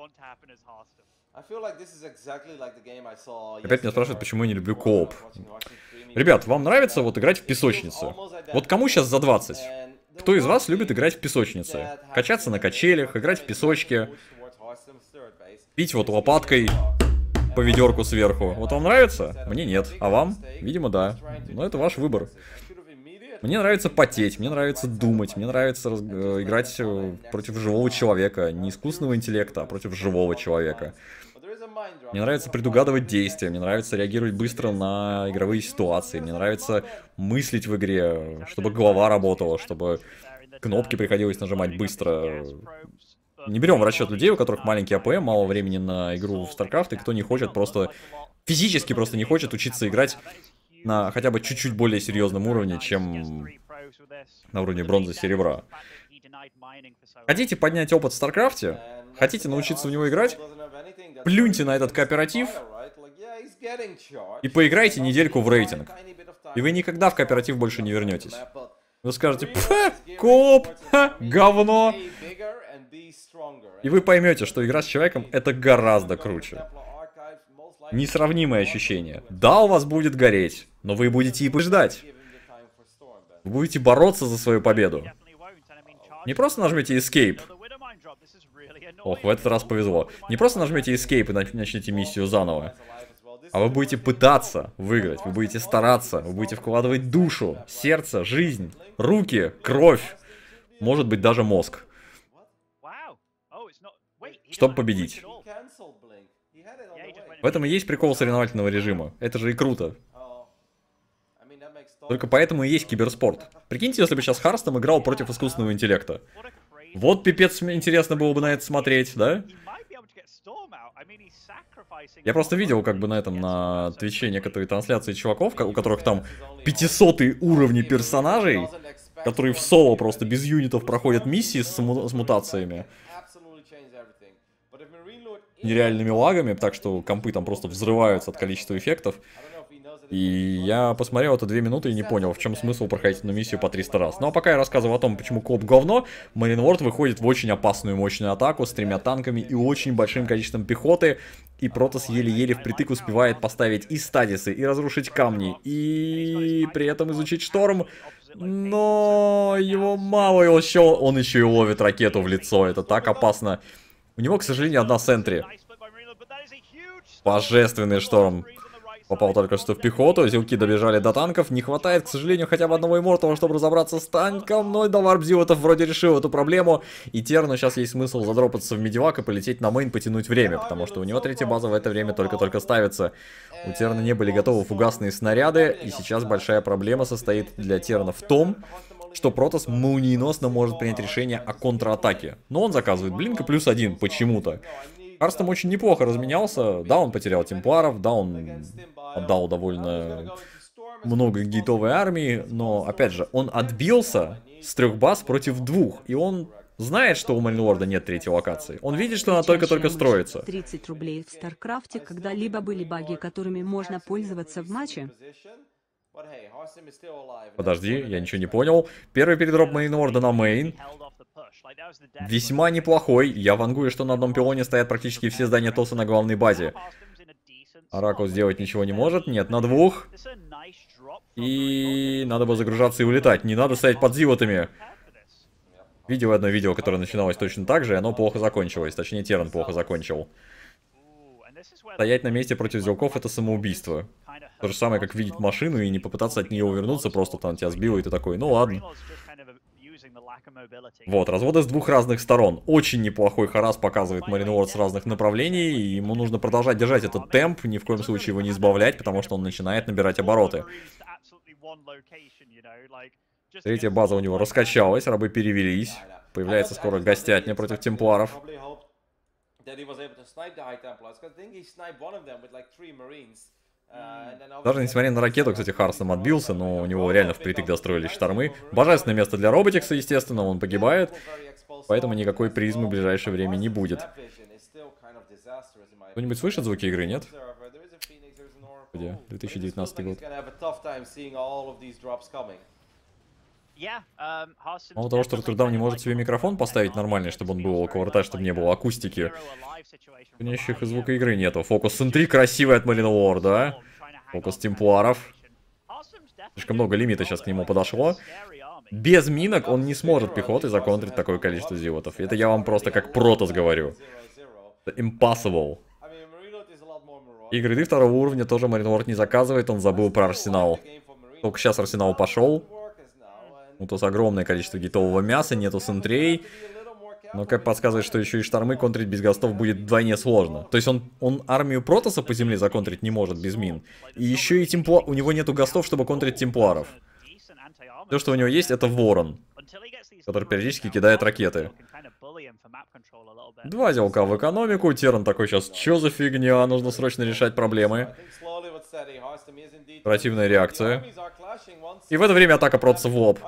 [SPEAKER 1] Опять меня спрашивают, почему я не люблю кооп. Ребят, вам нравится вот играть в песочнице? Вот кому сейчас за двадцать? Кто из вас любит играть в песочнице? Качаться на качелях, играть в песочке, пить вот лопаткой по ведерку сверху. Вот вам нравится? Мне нет. А вам? Видимо, да. Но это ваш выбор. Мне нравится потеть, мне нравится думать, мне нравится раз... играть против живого человека. Не искусственного интеллекта, а против живого человека. Мне нравится предугадывать действия, мне нравится реагировать быстро на игровые ситуации. Мне нравится мыслить в игре, чтобы голова работала, чтобы кнопки приходилось нажимать быстро. Не берем в расчет людей, у которых маленький АПМ, мало времени на игру в StarCraft, и кто не хочет просто, физически просто не хочет учиться играть на хотя бы чуть-чуть более серьезном уровне, чем на уровне бронзы серебра. Хотите поднять опыт в Старкрафте? Хотите научиться в него играть? Плюньте на этот кооператив и поиграйте недельку в рейтинг. И вы никогда в кооператив больше не вернетесь. Вы скажете, пф, кооп, ха, говно. И вы поймете, что игра с человеком это гораздо круче. Несравнимое ощущение. Да, у вас будет гореть, но вы будете и побеждать. Вы будете бороться за свою победу. Не просто нажмете Escape. Ох, в этот раз повезло. Не просто нажмете Escape и начнете миссию заново. А вы будете пытаться выиграть. Вы будете стараться. Вы будете вкладывать душу, сердце, жизнь, руки, кровь. Может быть, даже мозг. Чтобы победить. В этом и есть прикол соревновательного режима. Это же и круто. Только поэтому и есть киберспорт. Прикиньте, если бы сейчас Харстом играл против искусственного интеллекта. Вот пипец интересно было бы на это смотреть, да? Я просто видел как бы на этом, на Твиче некоторые трансляции чуваков, у которых там пятисотые уровни персонажей, которые в соло просто без юнитов проходят миссии с, му с мутациями. Нереальными лагами, так что компы там просто взрываются от количества эффектов. И я посмотрел это две минуты и не понял, в чем смысл проходить эту миссию по триста раз. Ну а пока я рассказывал о том, почему кооп говно, Маринлорд выходит в очень опасную мощную атаку с тремя танками и очень большим количеством пехоты. И Протосс еле-еле впритык успевает поставить и стадисы, и разрушить камни, и при этом изучить шторм. Но его мало еще, он еще и ловит ракету в лицо, это так опасно. У него, к сожалению, одна сентри. Божественный шторм. Попал только что в пехоту, зилки добежали до танков. Не хватает, к сожалению, хотя бы одного иммортала, чтобы разобраться с танком. Но да, Варпзилотов вроде решил эту проблему. И Терну сейчас есть смысл задропаться в медивак и полететь на мейн, потянуть время. Потому что у него третья база в это время только-только ставится. У Терна не были готовы фугасные снаряды. И сейчас большая проблема состоит для Терна в том, что Протосс молниеносно может принять решение о контратаке. Но он заказывает блинка плюс один почему-то. Харстом очень неплохо разменялся. Да, он потерял темпларов, да, он отдал довольно много гейтовой армии, но, опять же, он отбился с трех баз против двух, и он знает, что у Маринлорда нет третьей локации. Он видит, что она только-только строится.
[SPEAKER 4] тридцать рублей в Старкрафте, когда-либо были баги, которыми можно пользоваться в матче?
[SPEAKER 1] Подожди, я ничего не понял. Первый передроп Маринлорда на мейн. Весьма неплохой. Я вангую, что на одном пилоне стоят практически все здания ТОСа на главной базе. Оракул сделать ничего не может. Нет, на двух. И надо бы загружаться и улетать. Не надо стоять под зилотами. Видел одно видео, которое начиналось точно так же, и оно плохо закончилось. Точнее, Терн плохо закончил. Стоять на месте против зилков — это самоубийство. То же самое, как видеть машину и не попытаться от нее увернуться, просто там тебя сбило, и ты такой, ну ладно. Вот, разводы с двух разных сторон. Очень неплохой харас показывает Маринуорд с разных направлений, и ему нужно продолжать держать этот темп, ни в коем случае его не избавлять, потому что он начинает набирать обороты. Третья база у него раскачалась, рабы перевелись. Появляется скоро гостятня против темпларов. Даже несмотря на ракету, кстати, Харстом отбился, но у него реально впритык достроились штормы. Божественное место для Роботикса, естественно, он погибает. Поэтому никакой призмы в ближайшее время не будет. Кто-нибудь слышит звуки игры, нет? Где? две тысячи девятнадцатый год. Мало того, что Роттердам не может себе микрофон поставить нормальный, чтобы он был около рта, чтобы не было акустики. У меня еще и звука игры нету. Фокус Сентри красивый от Маринуорда. Фокус Темпларов. Слишком много лимита сейчас к нему подошло. Без минок он не сможет пехотой законтрить такое количество зиотов. Это я вам просто как протос говорю. Это impossible. И гриды второго уровня тоже Маринуорд не заказывает, он забыл про Арсенал. Только сейчас Арсенал пошел. У Тос огромное количество гитового мяса, нету сентрей. Но как подсказывает, что еще и штормы контрить без гастов будет вдвойне сложно. То есть он, он армию Протоса по земле законтрить не может без мин. И еще и темпла... у него нету гастов, чтобы контрить темпларов. Все, что у него есть, это Ворон, который периодически кидает ракеты. Два зелка в экономику. Терн такой сейчас, что за фигня, нужно срочно решать проблемы. Оперативная реакция. И в это время атака Протоса в лоб.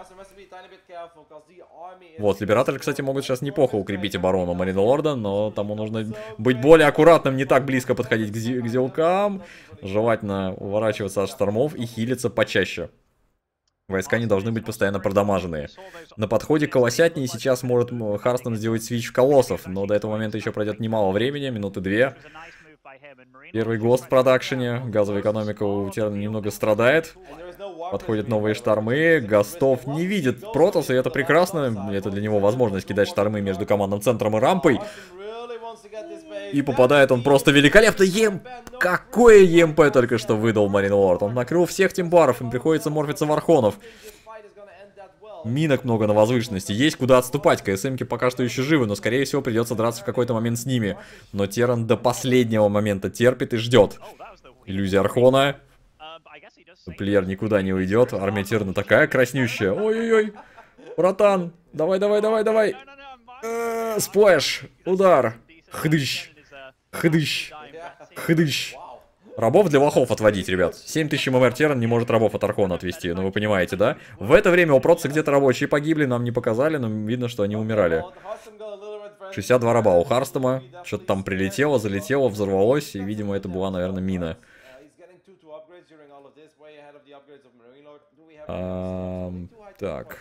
[SPEAKER 1] Вот, Либераторы, кстати, могут сейчас неплохо укрепить оборону Маринуорда, но тому нужно быть более аккуратным, не так близко подходить к, зи к зелкам. Желательно уворачиваться от штормов и хилиться почаще. Войска не должны быть постоянно продамаженные. На подходе к колосятне сейчас может Харстон сделать свич в колоссов, но до этого момента еще пройдет немало времени, минуты две. Первый гост в продакшене, газовая экономика у Терна немного страдает. Подходят новые штормы, Гастов не видит Протоса, и это прекрасно. Это для него возможность кидать штормы между командным центром и рампой. И попадает он просто великолепно. Ем... Какое ЕМП только что выдал Маринуорд. Он накрыл всех темпларов, им приходится морфиться в архонов. Минок много на возвышенности, есть куда отступать. КСМки пока что еще живы, но скорее всего придется драться в какой-то момент с ними. Но Терран до последнего момента терпит и ждет. Иллюзия Архона. Плеер никуда не уйдет. Армия Террана такая краснющая. Ой-ой-ой. Братан, давай, давай, давай, давай. Э-э, сплэш. Удар. Хдыщ. Хдыщ. Хдыщ. Рабов для лохов отводить, ребят. семь тысяч ММР Терран не может рабов от Архона отвести, ну вы понимаете, да? В это время у Протоса где-то рабочие погибли, нам не показали, но видно, что они умирали. шестьдесят два раба у Харстома. Что-то там прилетело, залетело, взорвалось, и, видимо, это была, наверное, мина. А, так.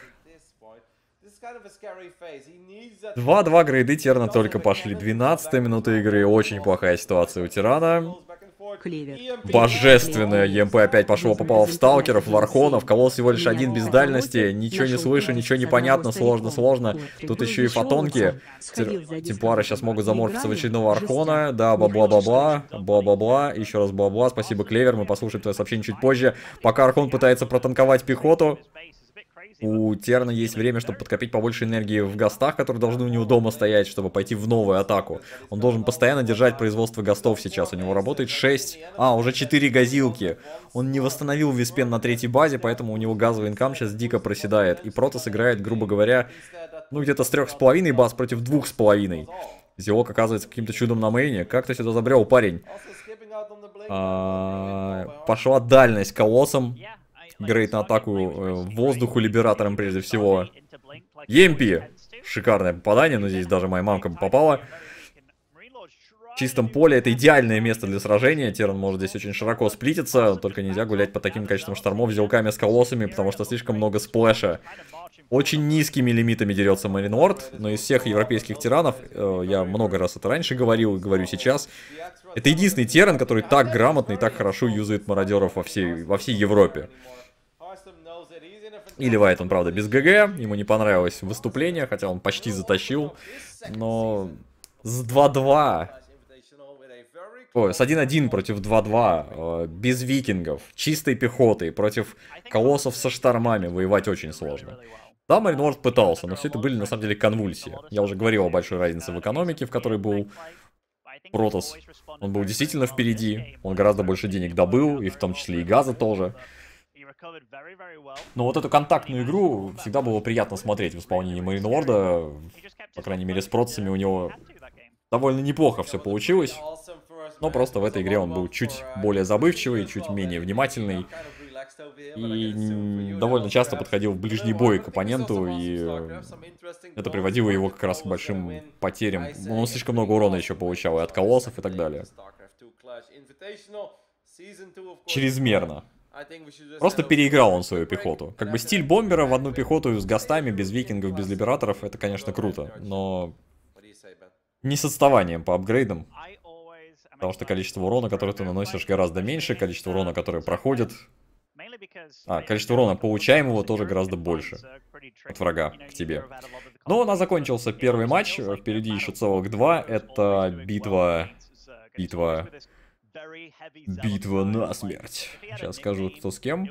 [SPEAKER 1] два-два грейды Терна только пошли. двенадцатая минута игры. Очень плохая ситуация у Тирана.
[SPEAKER 4] Клевер.
[SPEAKER 1] Божественное ЕМП опять пошло, попало в сталкеров, в архонов. Колосс всего лишь один без дальности. Ничего не слышу, ничего не понятно, сложно, сложно. Тут еще и фотонки. Темплары сейчас могут заморфиться в очередного архона. Да, бла-бла-бла-бла. Бла-бла-бла. Еще раз бла-бла. Спасибо, Клевер. Мы послушаем твое сообщение чуть позже. Пока архон пытается протанковать пехоту. У Терна есть время, чтобы подкопить побольше энергии в гастах, которые должны у него дома стоять, чтобы пойти в новую атаку. Он должен постоянно держать производство гастов сейчас. У него работает шесть... А, уже четыре газилки. Он не восстановил виспен на третьей базе, поэтому у него газовый инкам сейчас дико проседает. И Протос играет, грубо говоря, ну где-то с трех с половиной баз против двух с половиной. Зиок оказывается каким-то чудом на мейне. Как ты сюда забрел, парень? А, пошла дальность колоссом. Грейд на атаку э, воздуху либератором прежде всего. Емпи! Шикарное попадание, но здесь даже моя мамка попала. В чистом поле это идеальное место для сражения. Терран может здесь очень широко сплититься. Только нельзя гулять по таким количествам штормов, зелками с колоссами, потому что слишком много сплэша. Очень низкими лимитами дерется Маринуорд, но из всех европейских тиранов, э, я много раз это раньше говорил и говорю сейчас, это единственный Терран, который так грамотно и так хорошо юзает мародеров во всей, во всей Европе. И ливает он, правда, без ГГ. Ему не понравилось выступление, хотя он почти затащил. Но с два-два Ой, с один-один против два-два, э, без викингов, чистой пехотой, против колоссов со штормами воевать очень сложно. Да, Маринорд пытался, но все это были на самом деле конвульсии. Я уже говорил о большой разнице в экономике, в которой был Протосс. Он был действительно впереди, он гораздо больше денег добыл, и в том числе и газа тоже. Но вот эту контактную игру всегда было приятно смотреть в исполнении Маринорда. По крайней мере, с Протоссами у него довольно неплохо все получилось. Но просто в этой игре он был чуть более забывчивый, чуть менее внимательный. И довольно часто подходил в ближний бой к оппоненту, и это приводило его как раз к большим потерям. Он слишком много урона еще получал и от колоссов и так далее. Чрезмерно. Просто переиграл он свою пехоту. Как бы стиль бомбера в одну пехоту с гастами, без викингов, без либераторов, это, конечно, круто. Но не с отставанием по апгрейдам. Потому что количество урона, которое ты наносишь, гораздо меньше, количество урона, которое проходит... А, количество урона получаемого тоже гораздо больше от врага к тебе. Но у нас закончился первый матч, впереди еще целых два. Это битва... Битва... Битва насмерть. Сейчас скажу, кто с кем.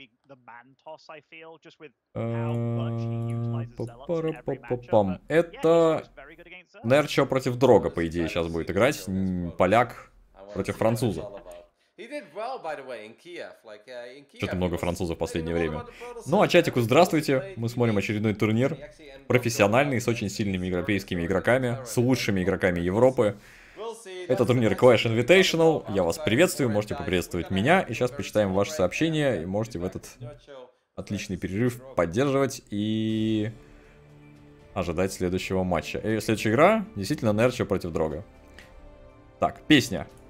[SPEAKER 1] Это Нерчо против Дрога, по идее, сейчас будет играть. Поляк против француза. Что-то много французов в последнее время. Ну а чатику здравствуйте. Мы смотрим очередной турнир. Профессиональный, с очень сильными европейскими игроками, с лучшими игроками Европы. Это турнир Clash Invitational. Я вас приветствую, можете поприветствовать меня. И сейчас почитаем ваши сообщения. И можете в этот отличный перерыв поддерживать и ожидать следующего матча. И следующая игра действительно Нерчо против Дрога. Так, песня.